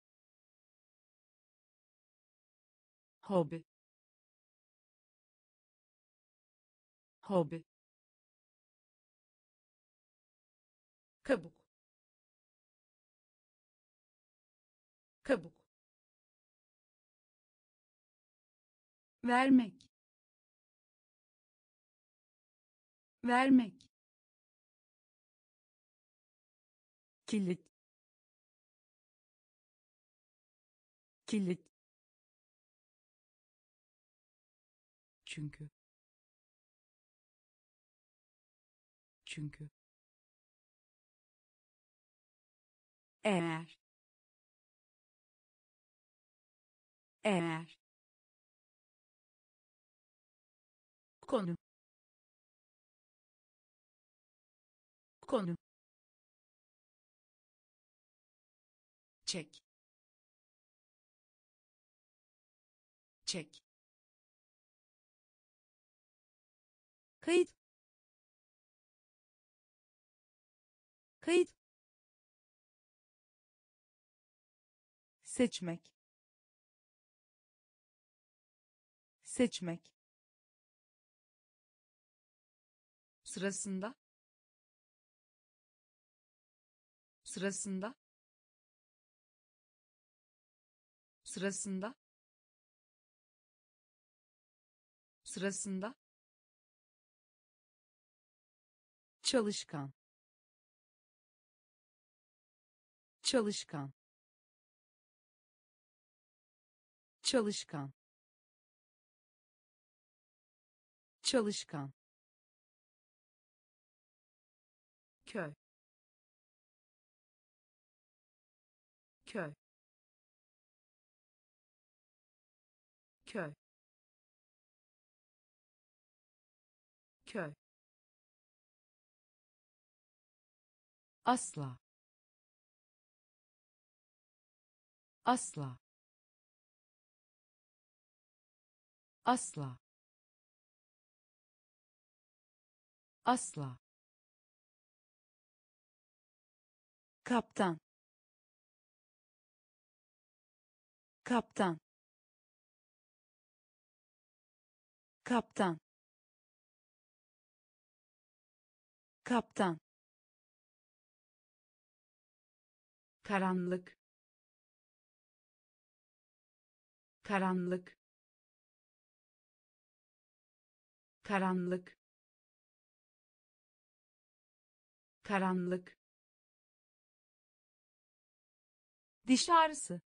hobi, hobi, kabuk, kabuk, vermek, vermek, kilit, kilit, çünkü, çünkü, eğer, eğer, konu, konu, çek, çek, kayıt, kayıt, seçmek, seçmek, sırasında, sırasında, sırasında, sırasında, çalışkan, çalışkan, çalışkan, çalışkan, köy, köy, köy, köy, asla, asla, asla, asla, kaptan, kaptan, kaptan, kaptan, karanlık, karanlık, karanlık, karanlık, diş ağrısı,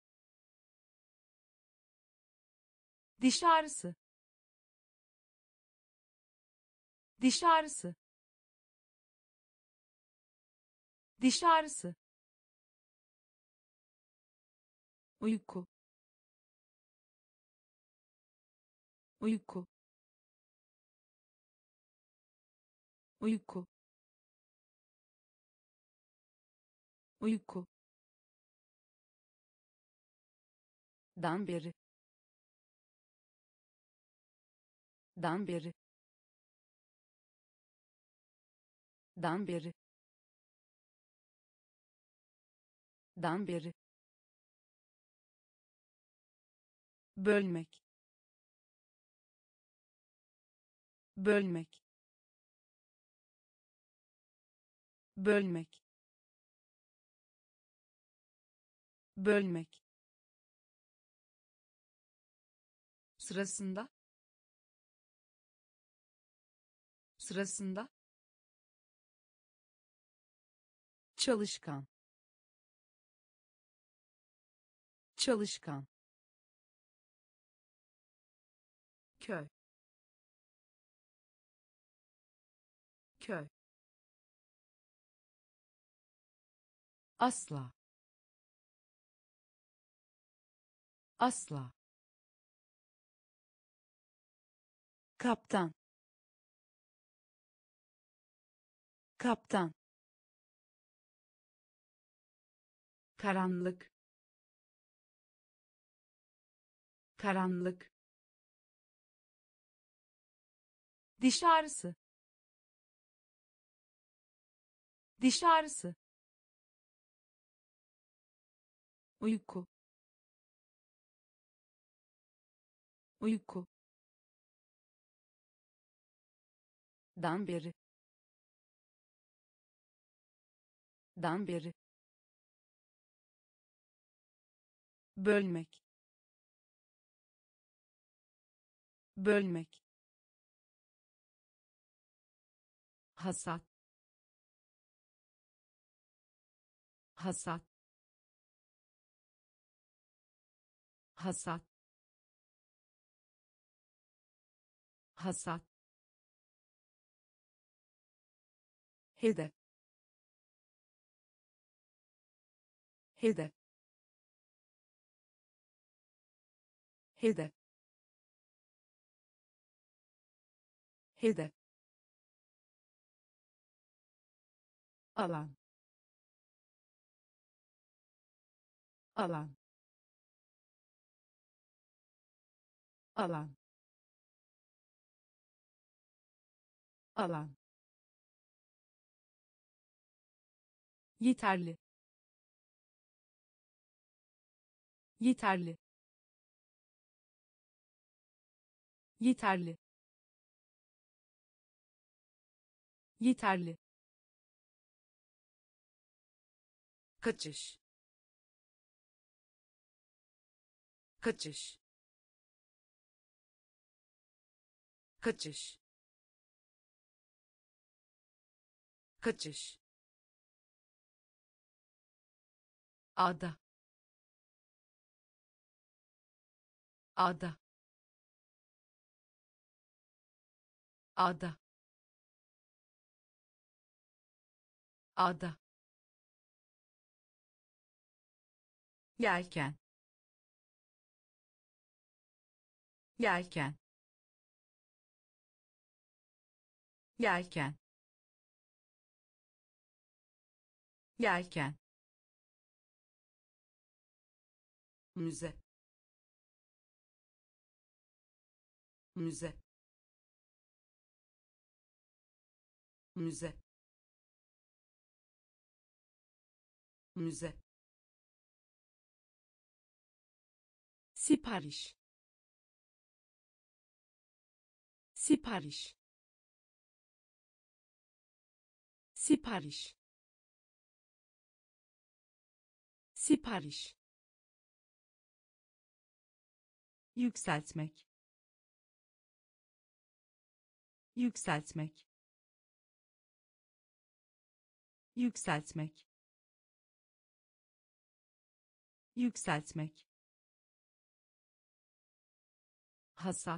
diş ağrısı, diş ağrısı, diş ağrısı, uyku, uyku, uyku, uyku, dan beri, dan beri, dan beri, dan beri, bölmek, bölmek, bölmek, bölmek, sırasında, sırasında, çalışkan, çalışkan, köy, köy, asla, asla, kaptan, kaptan, karanlık, karanlık, diş ağrısı, diş ağrısı, uyku, uyku, dan beri, dan beri, bölmek, bölmek, hasat, hasat, hasat, hasat, hedef, hedef, hedef, hedef, alan, alan, alan, alan, yeterli, yeterli, yeterli, yeterli, kaçış, kaçış, kaçış, kaçış, ada, ada, ada, ada, yelken, yelken, yelken, yelken, müze, müze, müze, müze, sipariş, sipariş, sipariş, sipariş, yükseltmek, yükseltmek, yükseltmek, yükseltmek, hasat,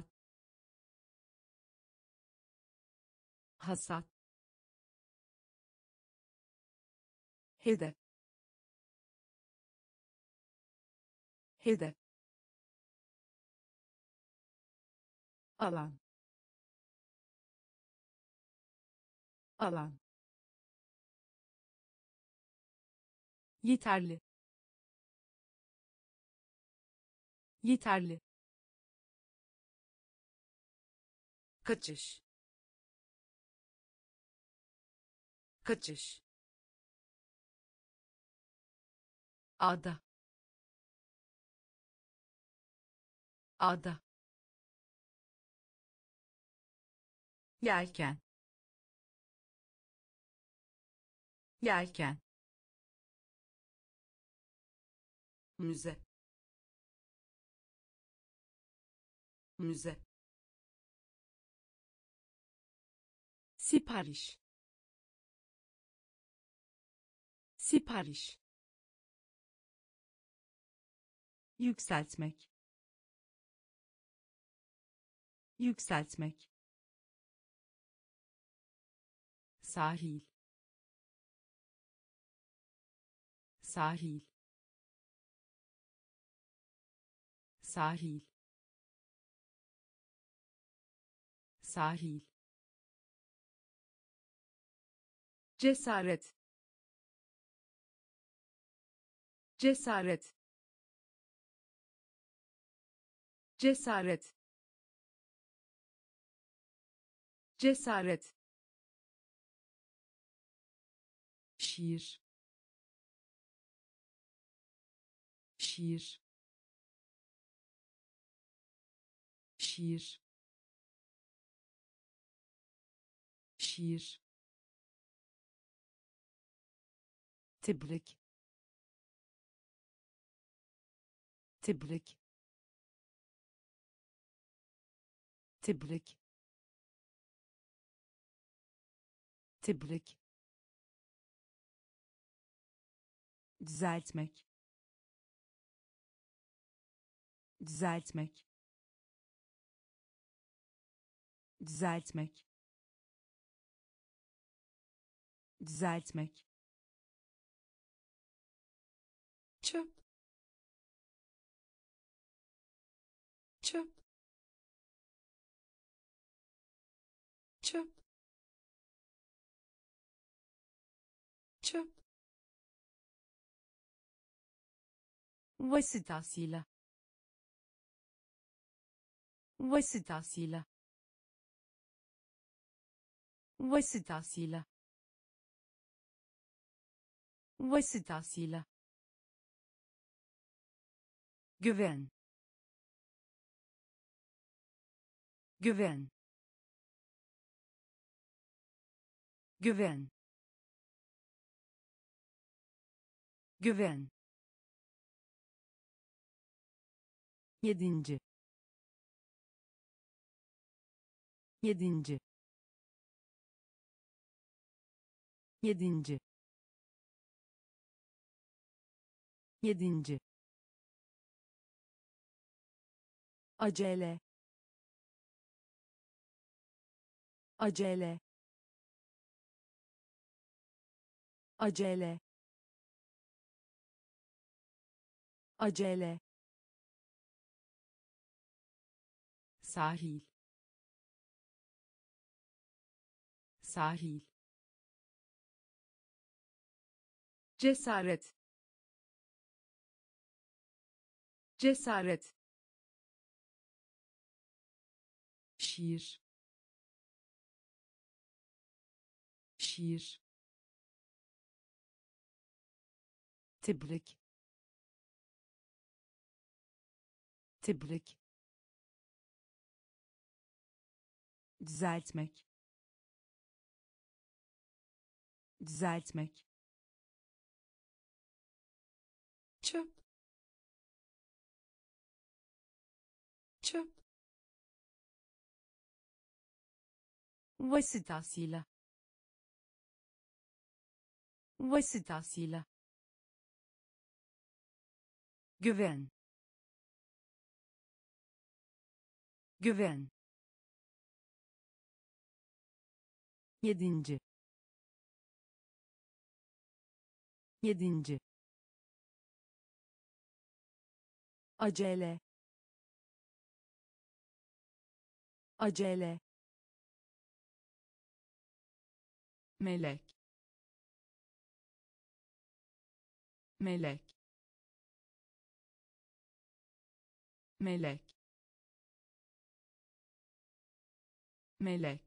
hasat, hedef, hedef, alan, alan, yeterli, yeterli, kaçış, kaçış, ada, ada, yelken, yelken, müze, müze, sipariş, sipariş, yükseltmek, yükseltmek, sahil, sahil, sahil, sahil, cesaret, cesaret, cesaret, cesaret, şiir, şiir, şiir, şiir, tebrik, tebrik, tebrik, tebrik, düzeltmek, düzeltmek, düzeltmek, düzeltmek, çöp, çöp, çöp, çöp, vasıtasıyla, vasıtasıyla, vasıtasıyla, vasıtasıyla, güven, güven, güven, güven, yedinci, yedinci, yedinci, yedinci, acele, acele, acele, acele, sahil, sahil, cesaret, cesaret, şiir, şiir, tebrik, tebrik, düzeltmek, düzeltmek, çöp, çöp, vasıtasıyla, vasıtasıyla, güven, güven, yedinci, yedinci, acele, acele, melek, melek, melek, melek,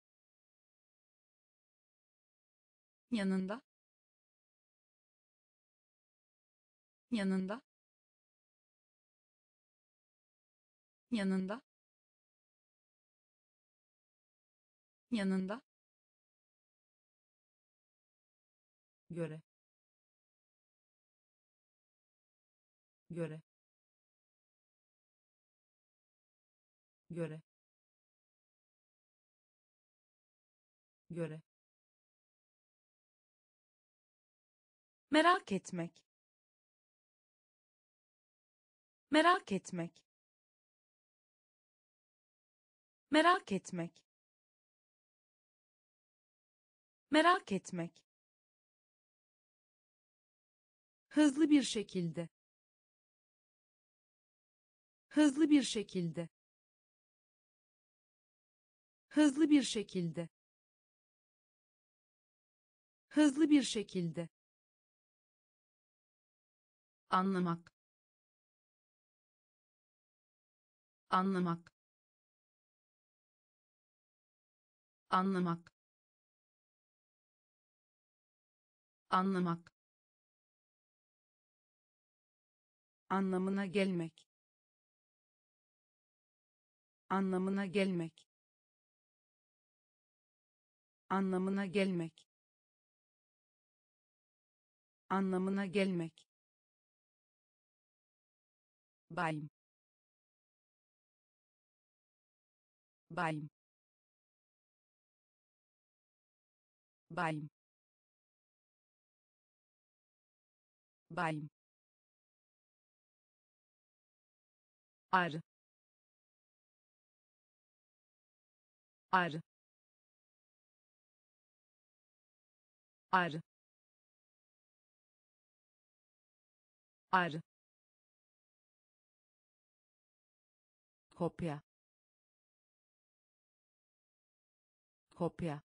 yanında, yanında, yanında, yanında, göre, göre, göre, göre, merak etmek, merak etmek, merak etmek, merak etmek, hızlı bir şekilde, hızlı bir şekilde, hızlı bir şekilde, hızlı bir şekilde, anlamak, anlamak, anlamak, anlamak, anlamına gelmek, anlamına gelmek, anlamına gelmek, anlamına gelmek, bayım, bayım, bayım, bayım, arı, arı, arı, arı, kopya, kopya,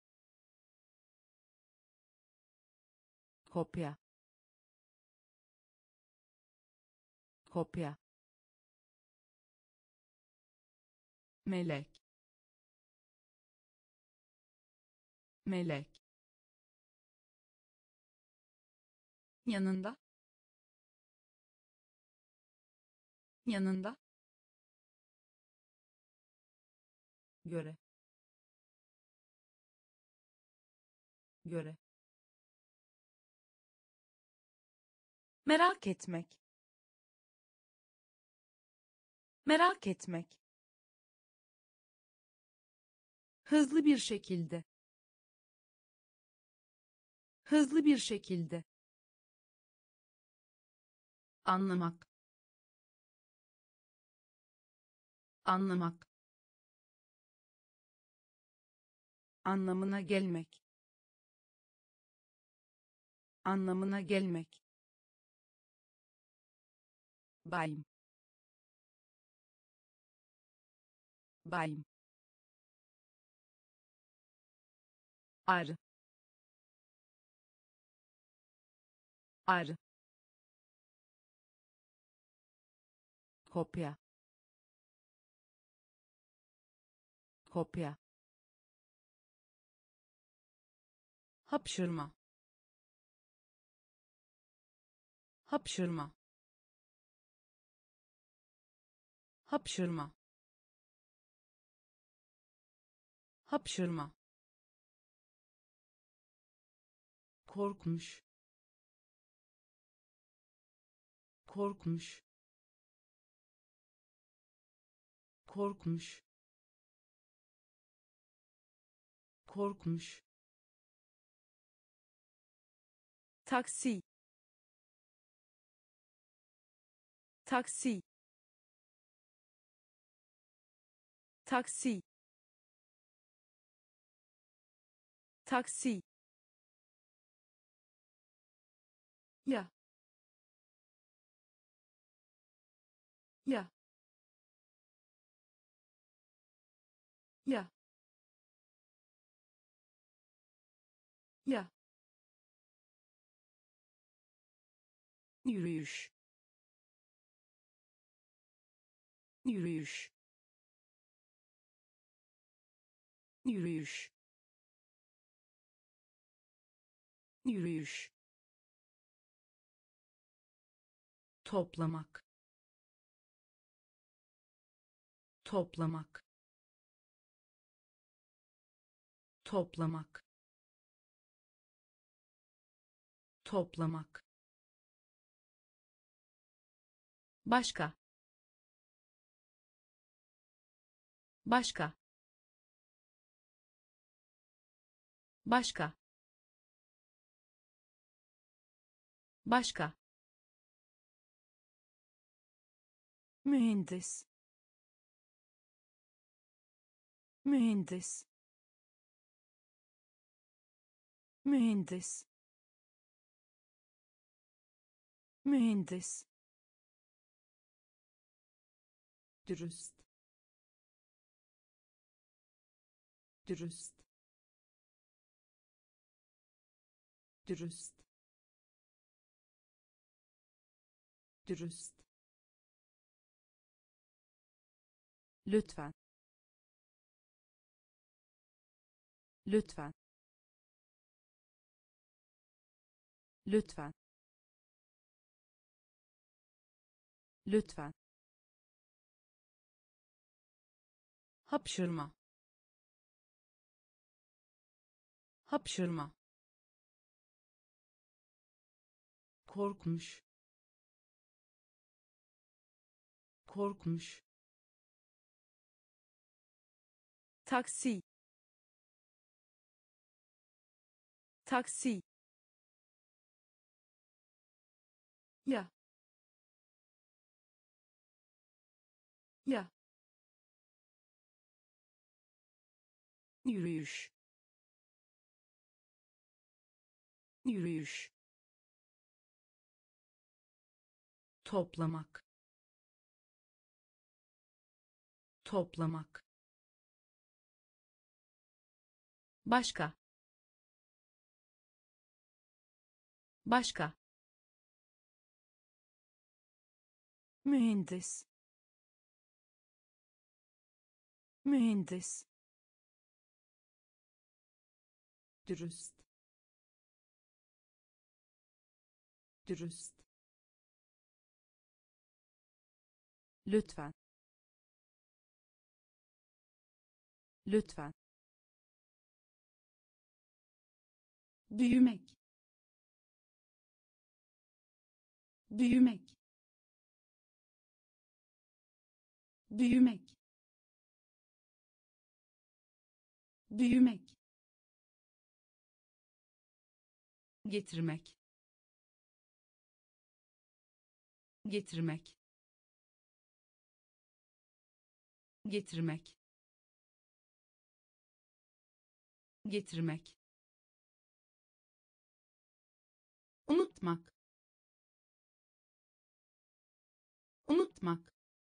kopya, kopya, melek, melek, yanında, yanında, göre, göre, merak etmek, merak etmek, hızlı bir şekilde, hızlı bir şekilde, anlamak, anlamak, anlamına gelmek, anlamına gelmek, bayım, bayım, arı, arı, kopya, kopya, hapşırma, hapşırma, hapşırma, hapşırma, korkmuş, korkmuş, korkmuş, korkmuş, taksi, taksi, taksi, taksi, ya, ya, ya, ya, yürüyüş, yürüyüş, yürüyüş, yürüyüş, toplamak, toplamak, toplamak, toplamak, başka, başka, başka, başka, mühendis, mühendis, mühendis, mühendis, dürüst, dürüst, dürüst, dürüst, lütfen, lütfen, lütfen, lütfen, hapşırma, hapşırma, korkmuş, korkmuş, taksi, taksi, ya, ya, yürüyüş, yürüyüş, toplamak, toplamak, başka, başka, mühendis, mühendis, dürüst, dürüst, lütfen, lütfen, büyümek, büyümek, büyümek, büyümek, getirmek, getirmek, getirmek, getirmek, unutmak, unutmak,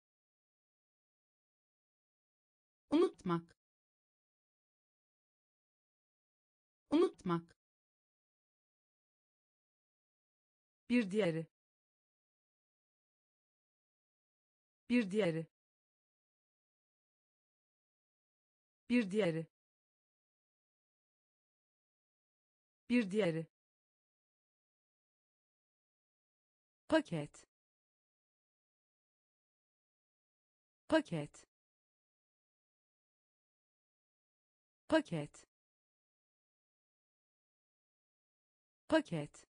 unutmak, unutmak, bir diğeri, bir diğeri, bir diğeri, bir diğeri, paket, paket, paket, paket,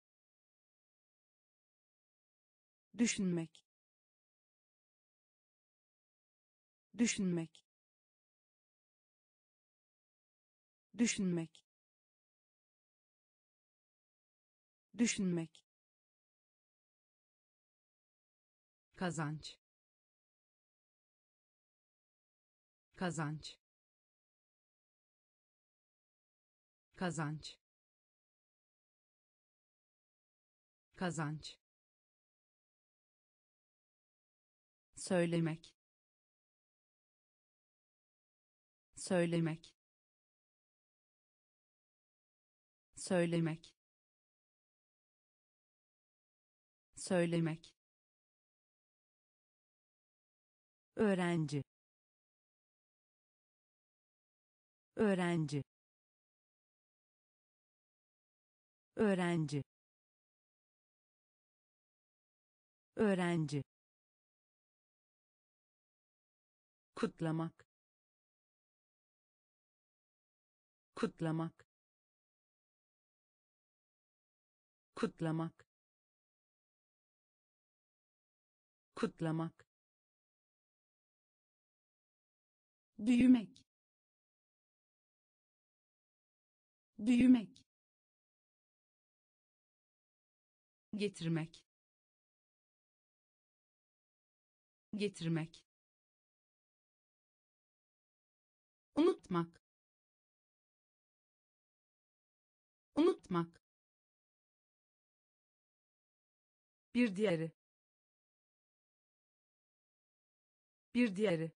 düşünmek, düşünmek, düşünmek, düşünmek, kazanç, kazanç, kazanç, kazanç, söylemek, söylemek, söylemek, söylemek, öğrenci, öğrenci, öğrenci, öğrenci, kutlamak, kutlamak, kutlamak, kutlamak, büyümek, büyümek, getirmek, getirmek, unutmak, unutmak, bir diğeri, bir diğeri,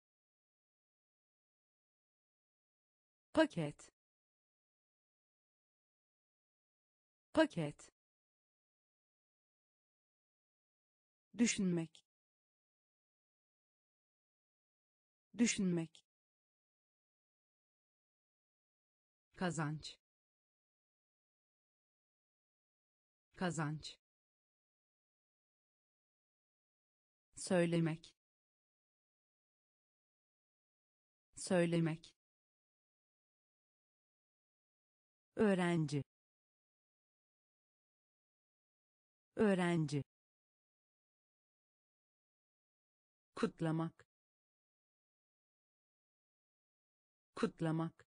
paket, paket, düşünmek, düşünmek, kazanç, kazanç, söylemek, söylemek, öğrenci, öğrenci, kutlamak, kutlamak,